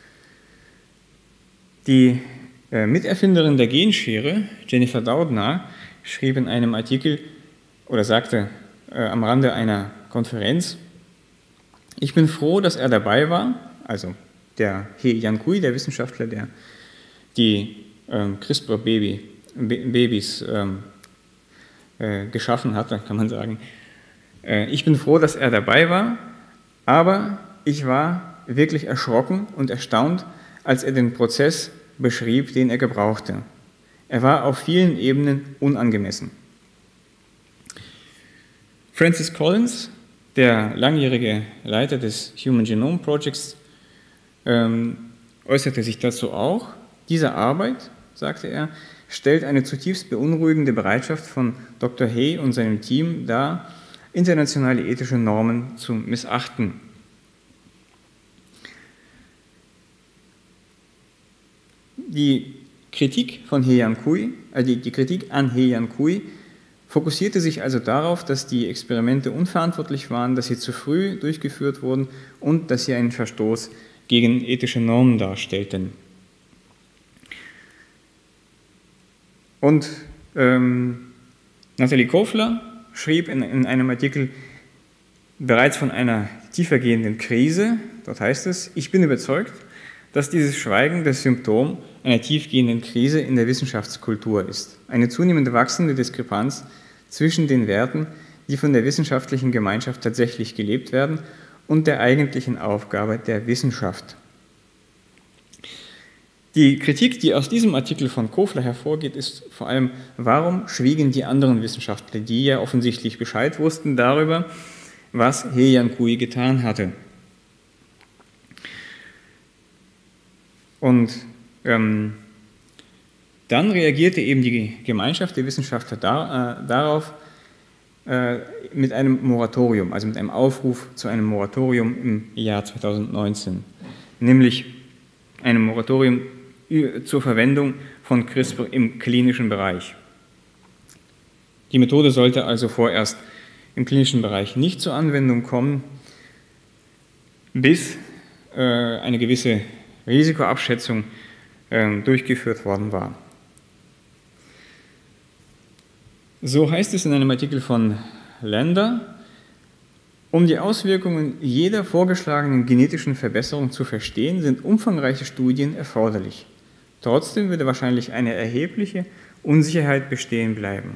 Die äh, Miterfinderin der Genschere, Jennifer Doudna, schrieb in einem Artikel oder sagte äh, am Rande einer Konferenz: Ich bin froh, dass er dabei war, also der He Jiankui, der Wissenschaftler, der die ähm, CRISPR-Babys ähm, äh, geschaffen hat, kann man sagen. Äh, ich bin froh, dass er dabei war, aber ich war wirklich erschrocken und erstaunt, als er den Prozess beschrieb, den er gebrauchte. Er war auf vielen Ebenen unangemessen. Francis Collins, der langjährige Leiter des Human Genome Projects, ähm, äußerte sich dazu auch: Diese Arbeit, sagte er, stellt eine zutiefst beunruhigende Bereitschaft von Doktor He und seinem Team dar, internationale ethische Normen zu missachten. die Kritik von He Jiankui, also die, die Kritik an He Jiankui, fokussierte sich also darauf, dass die Experimente unverantwortlich waren, dass sie zu früh durchgeführt wurden und dass sie einen Verstoß gegen ethische Normen darstellten. Und ähm, Nathalie Kofler schrieb in, in einem Artikel bereits von einer tiefergehenden Krise, dort heißt es, ich bin überzeugt, dass dieses Schweigen das Symptom einer tiefgehenden Krise in der Wissenschaftskultur ist. Eine zunehmend wachsende Diskrepanz zwischen den Werten, die von der wissenschaftlichen Gemeinschaft tatsächlich gelebt werden, und der eigentlichen Aufgabe der Wissenschaft. Die Kritik, die aus diesem Artikel von Kofler hervorgeht, ist vor allem, warum schwiegen die anderen Wissenschaftler, die ja offensichtlich Bescheid wussten darüber, was He Jiankui getan hatte. Und ähm, dann reagierte eben die Gemeinschaft der Wissenschaftler da, äh, darauf äh, mit einem Moratorium, also mit einem Aufruf zu einem Moratorium im Jahr zweitausendneunzehn, nämlich einem Moratorium zur Verwendung von CRISPR im klinischen Bereich. Die Methode sollte also vorerst im klinischen Bereich nicht zur Anwendung kommen, bis äh, eine gewisse Risikoabschätzung äh, durchgeführt worden war. So heißt es in einem Artikel von Lander, um die Auswirkungen jeder vorgeschlagenen genetischen Verbesserung zu verstehen, sind umfangreiche Studien erforderlich. Trotzdem würde wahrscheinlich eine erhebliche Unsicherheit bestehen bleiben.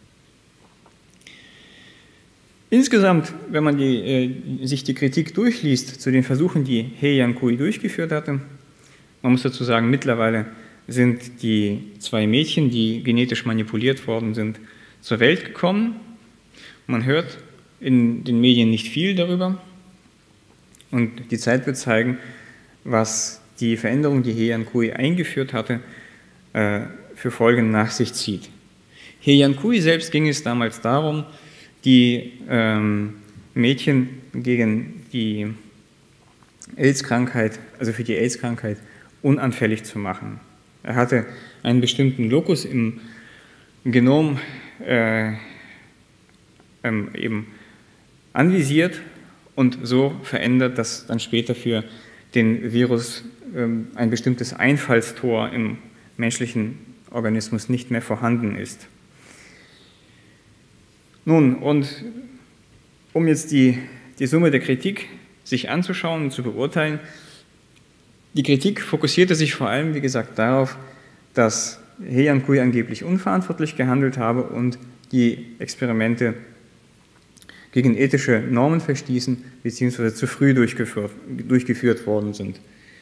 Insgesamt, wenn man die, äh, sich die Kritik durchliest zu den Versuchen, die He Jiankui durchgeführt hatte, man muss dazu sagen, mittlerweile sind die zwei Mädchen, die genetisch manipuliert worden sind, zur Welt gekommen. Man hört in den Medien nicht viel darüber und die Zeit wird zeigen, was die Veränderung, die He Jiankui eingeführt hatte, äh, für Folgen nach sich zieht. He Jiankui selbst ging es damals darum, die ähm, Mädchen gegen die AIDS-Krankheit, also für die AIDS-Krankheit, unanfällig zu machen. Er hatte einen bestimmten Lokus im Genom äh, ähm, eben anvisiert und so verändert, dass dann später für den Virus ähm, ein bestimmtes Einfallstor im menschlichen Organismus nicht mehr vorhanden ist. Nun, und um jetzt die, die Summe der Kritik sich anzuschauen und zu beurteilen, die Kritik fokussierte sich vor allem, wie gesagt, darauf, dass He Jiankui angeblich unverantwortlich gehandelt habe und die Experimente gegen ethische Normen verstießen bzw. zu früh durchgeführt, durchgeführt worden sind.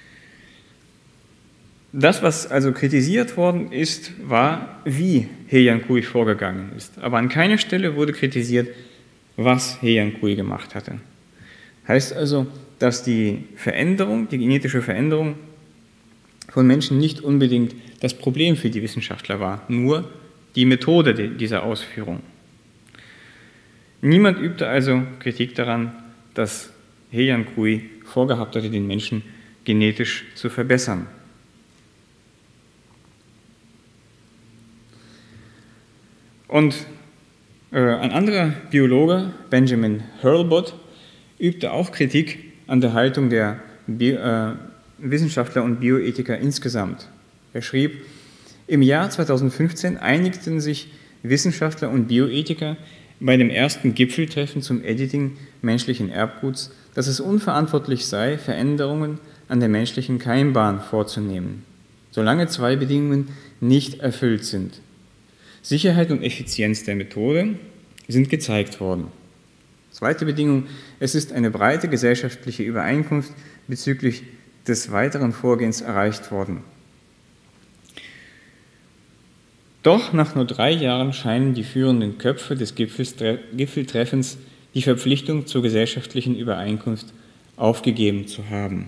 Das, was also kritisiert worden ist, war, wie He Jiankui vorgegangen ist. Aber an keiner Stelle wurde kritisiert, was He Jiankui gemacht hatte. Heißt also, dass die Veränderung, die genetische Veränderung von Menschen nicht unbedingt das Problem für die Wissenschaftler war, nur die Methode dieser Ausführung. Niemand übte also Kritik daran, dass He Jiankui vorgehabt hatte, den Menschen genetisch zu verbessern. Und äh, ein anderer Biologe, Benjamin Hurlbut, übte auch Kritik an der Haltung der Bio, äh, Wissenschaftler und Bioethiker insgesamt. Er schrieb, im Jahr zweitausendfünfzehn einigten sich Wissenschaftler und Bioethiker bei dem ersten Gipfeltreffen zum Editing menschlichen Erbguts, dass es unverantwortlich sei, Veränderungen an der menschlichen Keimbahn vorzunehmen, solange zwei Bedingungen nicht erfüllt sind. Sicherheit und Effizienz der Methode sind gezeigt worden. Zweite Bedingung, es ist eine breite gesellschaftliche Übereinkunft bezüglich des weiteren Vorgehens erreicht worden. Doch nach nur drei Jahren scheinen die führenden Köpfe des Gipfeltreffens die Verpflichtung zur gesellschaftlichen Übereinkunft aufgegeben zu haben.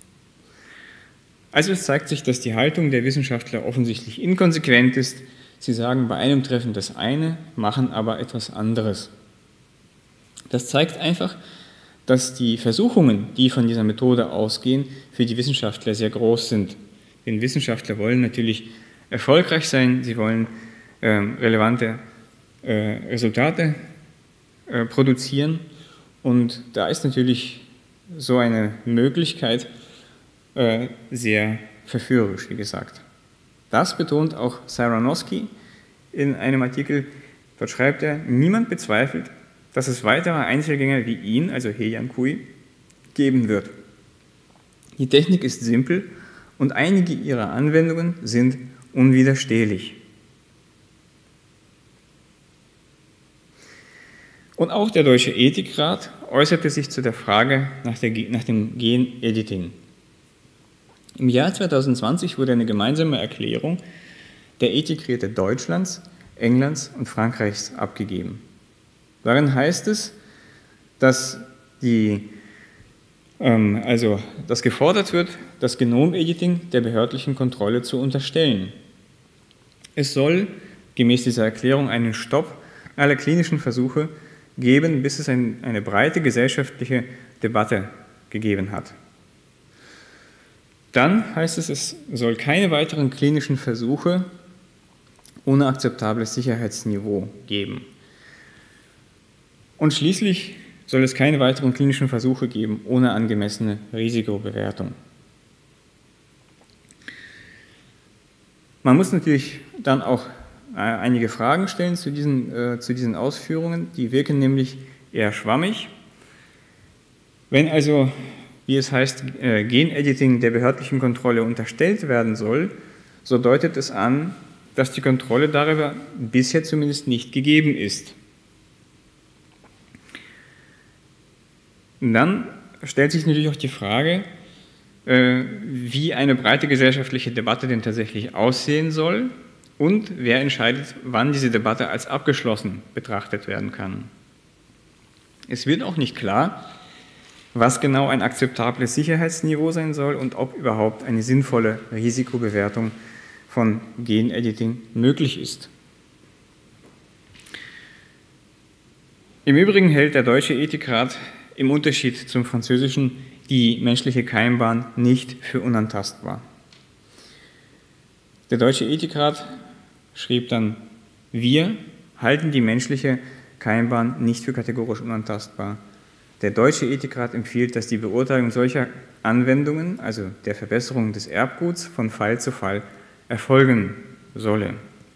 Also es zeigt sich, dass die Haltung der Wissenschaftler offensichtlich inkonsequent ist. Sie sagen bei einem Treffen das eine, machen aber etwas anderes. Das zeigt einfach, dass die Versuchungen, die von dieser Methode ausgehen, für die Wissenschaftler sehr groß sind. Denn Wissenschaftler wollen natürlich erfolgreich sein, sie wollen ähm, relevante äh, Resultate äh, produzieren und da ist natürlich so eine Möglichkeit äh, sehr verführerisch, wie gesagt. Das betont auch Cyranoski in einem Artikel. Dort schreibt er, niemand bezweifelt, dass es weitere Einzelgänger wie ihn, also He Jiankui, geben wird. Die Technik ist simpel und einige ihrer Anwendungen sind unwiderstehlich. Und auch der Deutsche Ethikrat äußerte sich zu der Frage nach, der, nach dem Gen-Editing. Im Jahr zweitausendzwanzig wurde eine gemeinsame Erklärung der Ethikräte Deutschlands, Englands und Frankreichs abgegeben. Darin heißt es, dass die, ähm, also, dass gefordert wird, das Genomediting der behördlichen Kontrolle zu unterstellen. Es soll gemäß dieser Erklärung einen Stopp aller klinischen Versuche geben, bis es ein, eine breite gesellschaftliche Debatte gegeben hat. Dann heißt es, es soll keine weiteren klinischen Versuche ohne akzeptables Sicherheitsniveau geben. Und schließlich soll es keine weiteren klinischen Versuche geben ohne angemessene Risikobewertung. Man muss natürlich dann auch einige Fragen stellen zu diesen, äh, zu diesen Ausführungen, die wirken nämlich eher schwammig. Wenn also, wie es heißt, äh, Genediting der behördlichen Kontrolle unterstellt werden soll, so deutet es an, dass die Kontrolle darüber bisher zumindest nicht gegeben ist. Und dann stellt sich natürlich auch die Frage, äh, wie eine breite gesellschaftliche Debatte denn tatsächlich aussehen soll. Und wer entscheidet, wann diese Debatte als abgeschlossen betrachtet werden kann. Es wird auch nicht klar, was genau ein akzeptables Sicherheitsniveau sein soll und ob überhaupt eine sinnvolle Risikobewertung von Genediting möglich ist. Im Übrigen hält der Deutsche Ethikrat im Unterschied zum französischen die menschliche Keimbahn nicht für unantastbar. Der Deutsche Ethikrat schrieb dann, wir halten die menschliche Keimbahn nicht für kategorisch unantastbar. Der Deutsche Ethikrat empfiehlt, dass die Beurteilung solcher Anwendungen, also der Verbesserung des Erbguts, von Fall zu Fall erfolgen solle.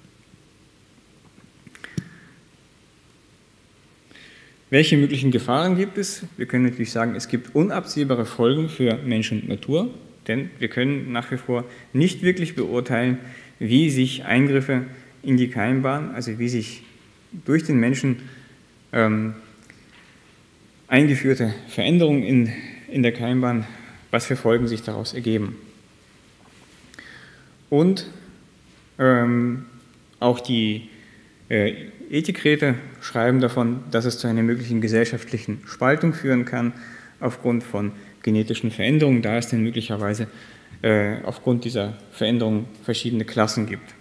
Welche möglichen Gefahren gibt es? Wir können natürlich sagen, es gibt unabsehbare Folgen für Mensch und Natur, denn wir können nach wie vor nicht wirklich beurteilen, wie sich Eingriffe in die Keimbahn, also wie sich durch den Menschen ähm, eingeführte Veränderungen in, in der Keimbahn, was für Folgen sich daraus ergeben. Und ähm, auch die äh, Ethikräte schreiben davon, dass es zu einer möglichen gesellschaftlichen Spaltung führen kann aufgrund von genetischen Veränderungen, da es denn möglicherweise äh, aufgrund dieser Veränderungen verschiedene Klassen gibt.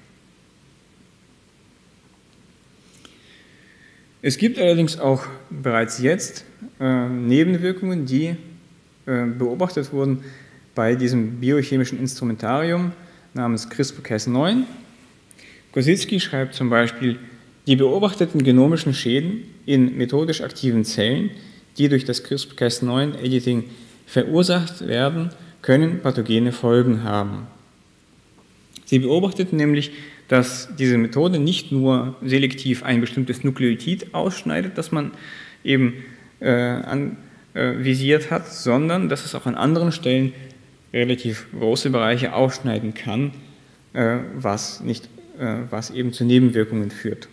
Es gibt allerdings auch bereits jetzt äh, Nebenwirkungen, die äh, beobachtet wurden bei diesem biochemischen Instrumentarium namens CRISPR Cas neun. Kositzky schreibt zum Beispiel, die beobachteten genomischen Schäden in methodisch aktiven Zellen, die durch das CRISPR Cas neun Editing verursacht werden, können pathogene Folgen haben. Sie beobachteten nämlich, dass diese Methode nicht nur selektiv ein bestimmtes Nukleotid ausschneidet, das man eben äh, anvisiert äh, hat, sondern dass es auch an anderen Stellen relativ große Bereiche ausschneiden kann, äh, was, nicht, äh, was eben zu Nebenwirkungen führt.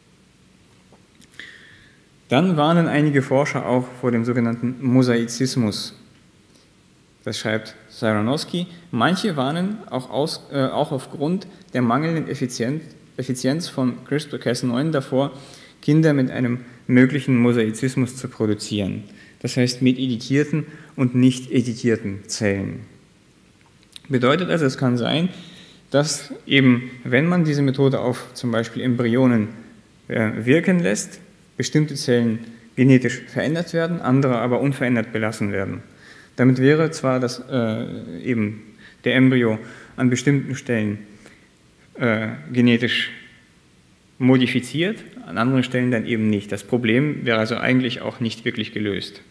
Dann warnen einige Forscher auch vor dem sogenannten Mosaizismus. Das schreibt Cyranoski. Manche warnen auch, aus, äh, auch aufgrund der mangelnden Effizienz, Effizienz von CRISPR Cas neun davor, Kinder mit einem möglichen Mosaizismus zu produzieren. Das heißt mit editierten und nicht editierten Zellen. Bedeutet also, es kann sein, dass eben, wenn man diese Methode auf zum Beispiel Embryonen äh, wirken lässt, bestimmte Zellen genetisch verändert werden, andere aber unverändert belassen werden. Damit wäre zwar das, äh, eben der Embryo an bestimmten Stellen äh, genetisch modifiziert, an anderen Stellen dann eben nicht. Das Problem wäre also eigentlich auch nicht wirklich gelöst.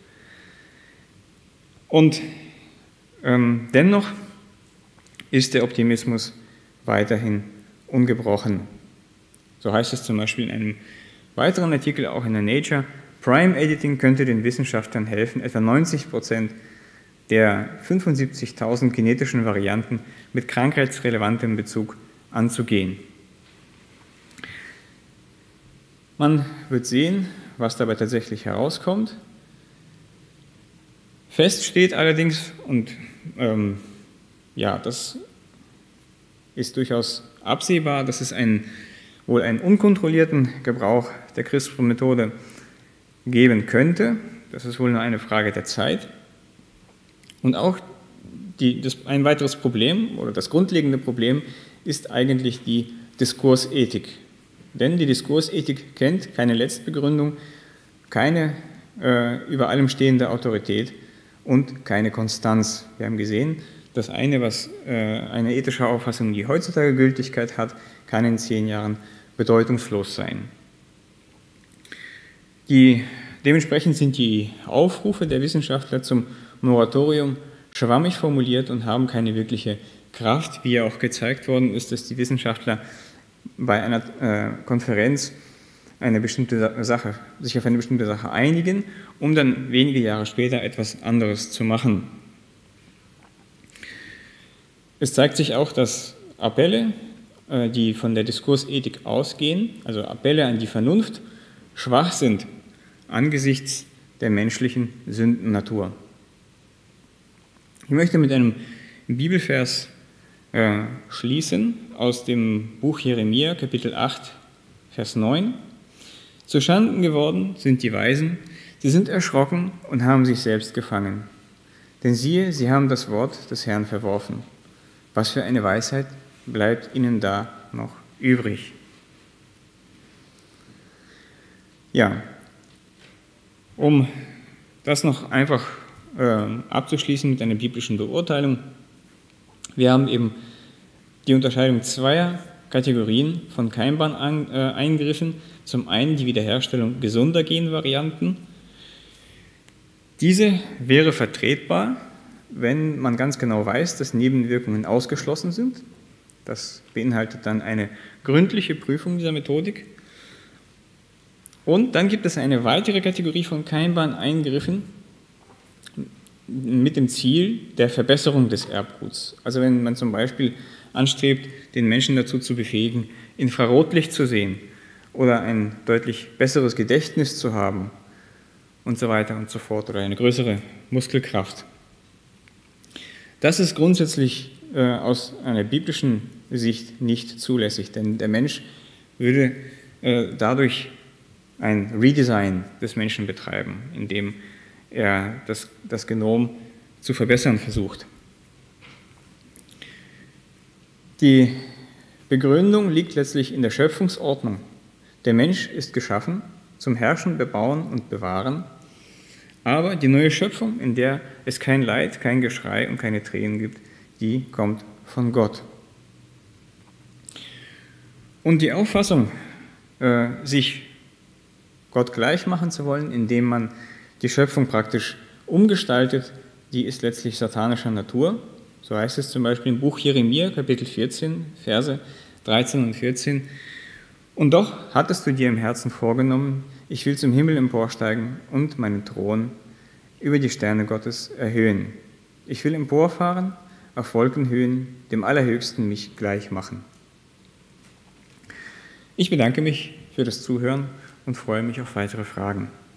Und ähm, dennoch ist der Optimismus weiterhin ungebrochen. So heißt es zum Beispiel in einem weiteren Artikel, auch in der Nature, Prime Editing könnte den Wissenschaftlern helfen, etwa neunzig Prozent der fünfundsiebzigtausend genetischen Varianten mit krankheitsrelevantem Bezug anzugehen. Man wird sehen, was dabei tatsächlich herauskommt. Fest steht allerdings, und ähm, ja, das ist durchaus absehbar, dass es einen, wohl einen unkontrollierten Gebrauch der CRISPR-Methode geben könnte. Das ist wohl nur eine Frage der Zeit. Und auch die, das, ein weiteres Problem, oder das grundlegende Problem, ist eigentlich die Diskursethik. Denn die Diskursethik kennt keine Letztbegründung, keine äh, über allem stehende Autorität und keine Konstanz. Wir haben gesehen, das eine, was äh, eine ethische Auffassung, die heutzutage Gültigkeit hat, kann in zehn Jahren bedeutungslos sein. Die, dementsprechend sind die Aufrufe der Wissenschaftler zum Moratorium schwammig formuliert und haben keine wirkliche Kraft, wie ja auch gezeigt worden ist, dass die Wissenschaftler bei einer äh, Konferenz eine bestimmte Sache, sich auf eine bestimmte Sache einigen, um dann wenige Jahre später etwas anderes zu machen. Es zeigt sich auch, dass Appelle, äh, die von der Diskursethik ausgehen, also Appelle an die Vernunft, schwach sind angesichts der menschlichen Sündennatur. Ich möchte mit einem Bibelvers äh, schließen aus dem Buch Jeremia, Kapitel acht, Vers neun. Zu Schanden geworden sind die Weisen, sie sind erschrocken und haben sich selbst gefangen. Denn siehe, sie haben das Wort des Herrn verworfen. Was für eine Weisheit bleibt ihnen da noch übrig? Ja, um das noch einfach äh, abzuschließen mit einer biblischen Beurteilung. Wir haben eben die Unterscheidung zweier Kategorien von Keimbahn-Eingriffen. Zum einen die Wiederherstellung gesunder Genvarianten. Diese wäre vertretbar, wenn man ganz genau weiß, dass Nebenwirkungen ausgeschlossen sind. Das beinhaltet dann eine gründliche Prüfung dieser Methodik. Und dann gibt es eine weitere Kategorie von Keimbahn-Eingriffen mit dem Ziel der Verbesserung des Erbguts. Also wenn man zum Beispiel anstrebt, den Menschen dazu zu befähigen, Infrarotlicht zu sehen oder ein deutlich besseres Gedächtnis zu haben und so weiter und so fort oder eine größere Muskelkraft. Das ist grundsätzlich äh, aus einer biblischen Sicht nicht zulässig, denn der Mensch würde äh, dadurch ein Redesign des Menschen betreiben, indem er das, das Genom zu verbessern versucht. Die Begründung liegt letztlich in der Schöpfungsordnung. Der Mensch ist geschaffen zum Herrschen, Bebauen und Bewahren, aber die neue Schöpfung, in der es kein Leid, kein Geschrei und keine Tränen gibt, die kommt von Gott. Und die Auffassung, äh, sich Gott gleich machen zu wollen, indem man die Schöpfung praktisch umgestaltet, die ist letztlich satanischer Natur. So heißt es zum Beispiel im Buch Jeremia, Kapitel vierzehn, Verse dreizehn und vierzehn. Und doch hattest du dir im Herzen vorgenommen, ich will zum Himmel emporsteigen und meinen Thron über die Sterne Gottes erhöhen. Ich will emporfahren, auf Wolkenhöhen, dem Allerhöchsten mich gleich machen. Ich bedanke mich für das Zuhören und freue mich auf weitere Fragen.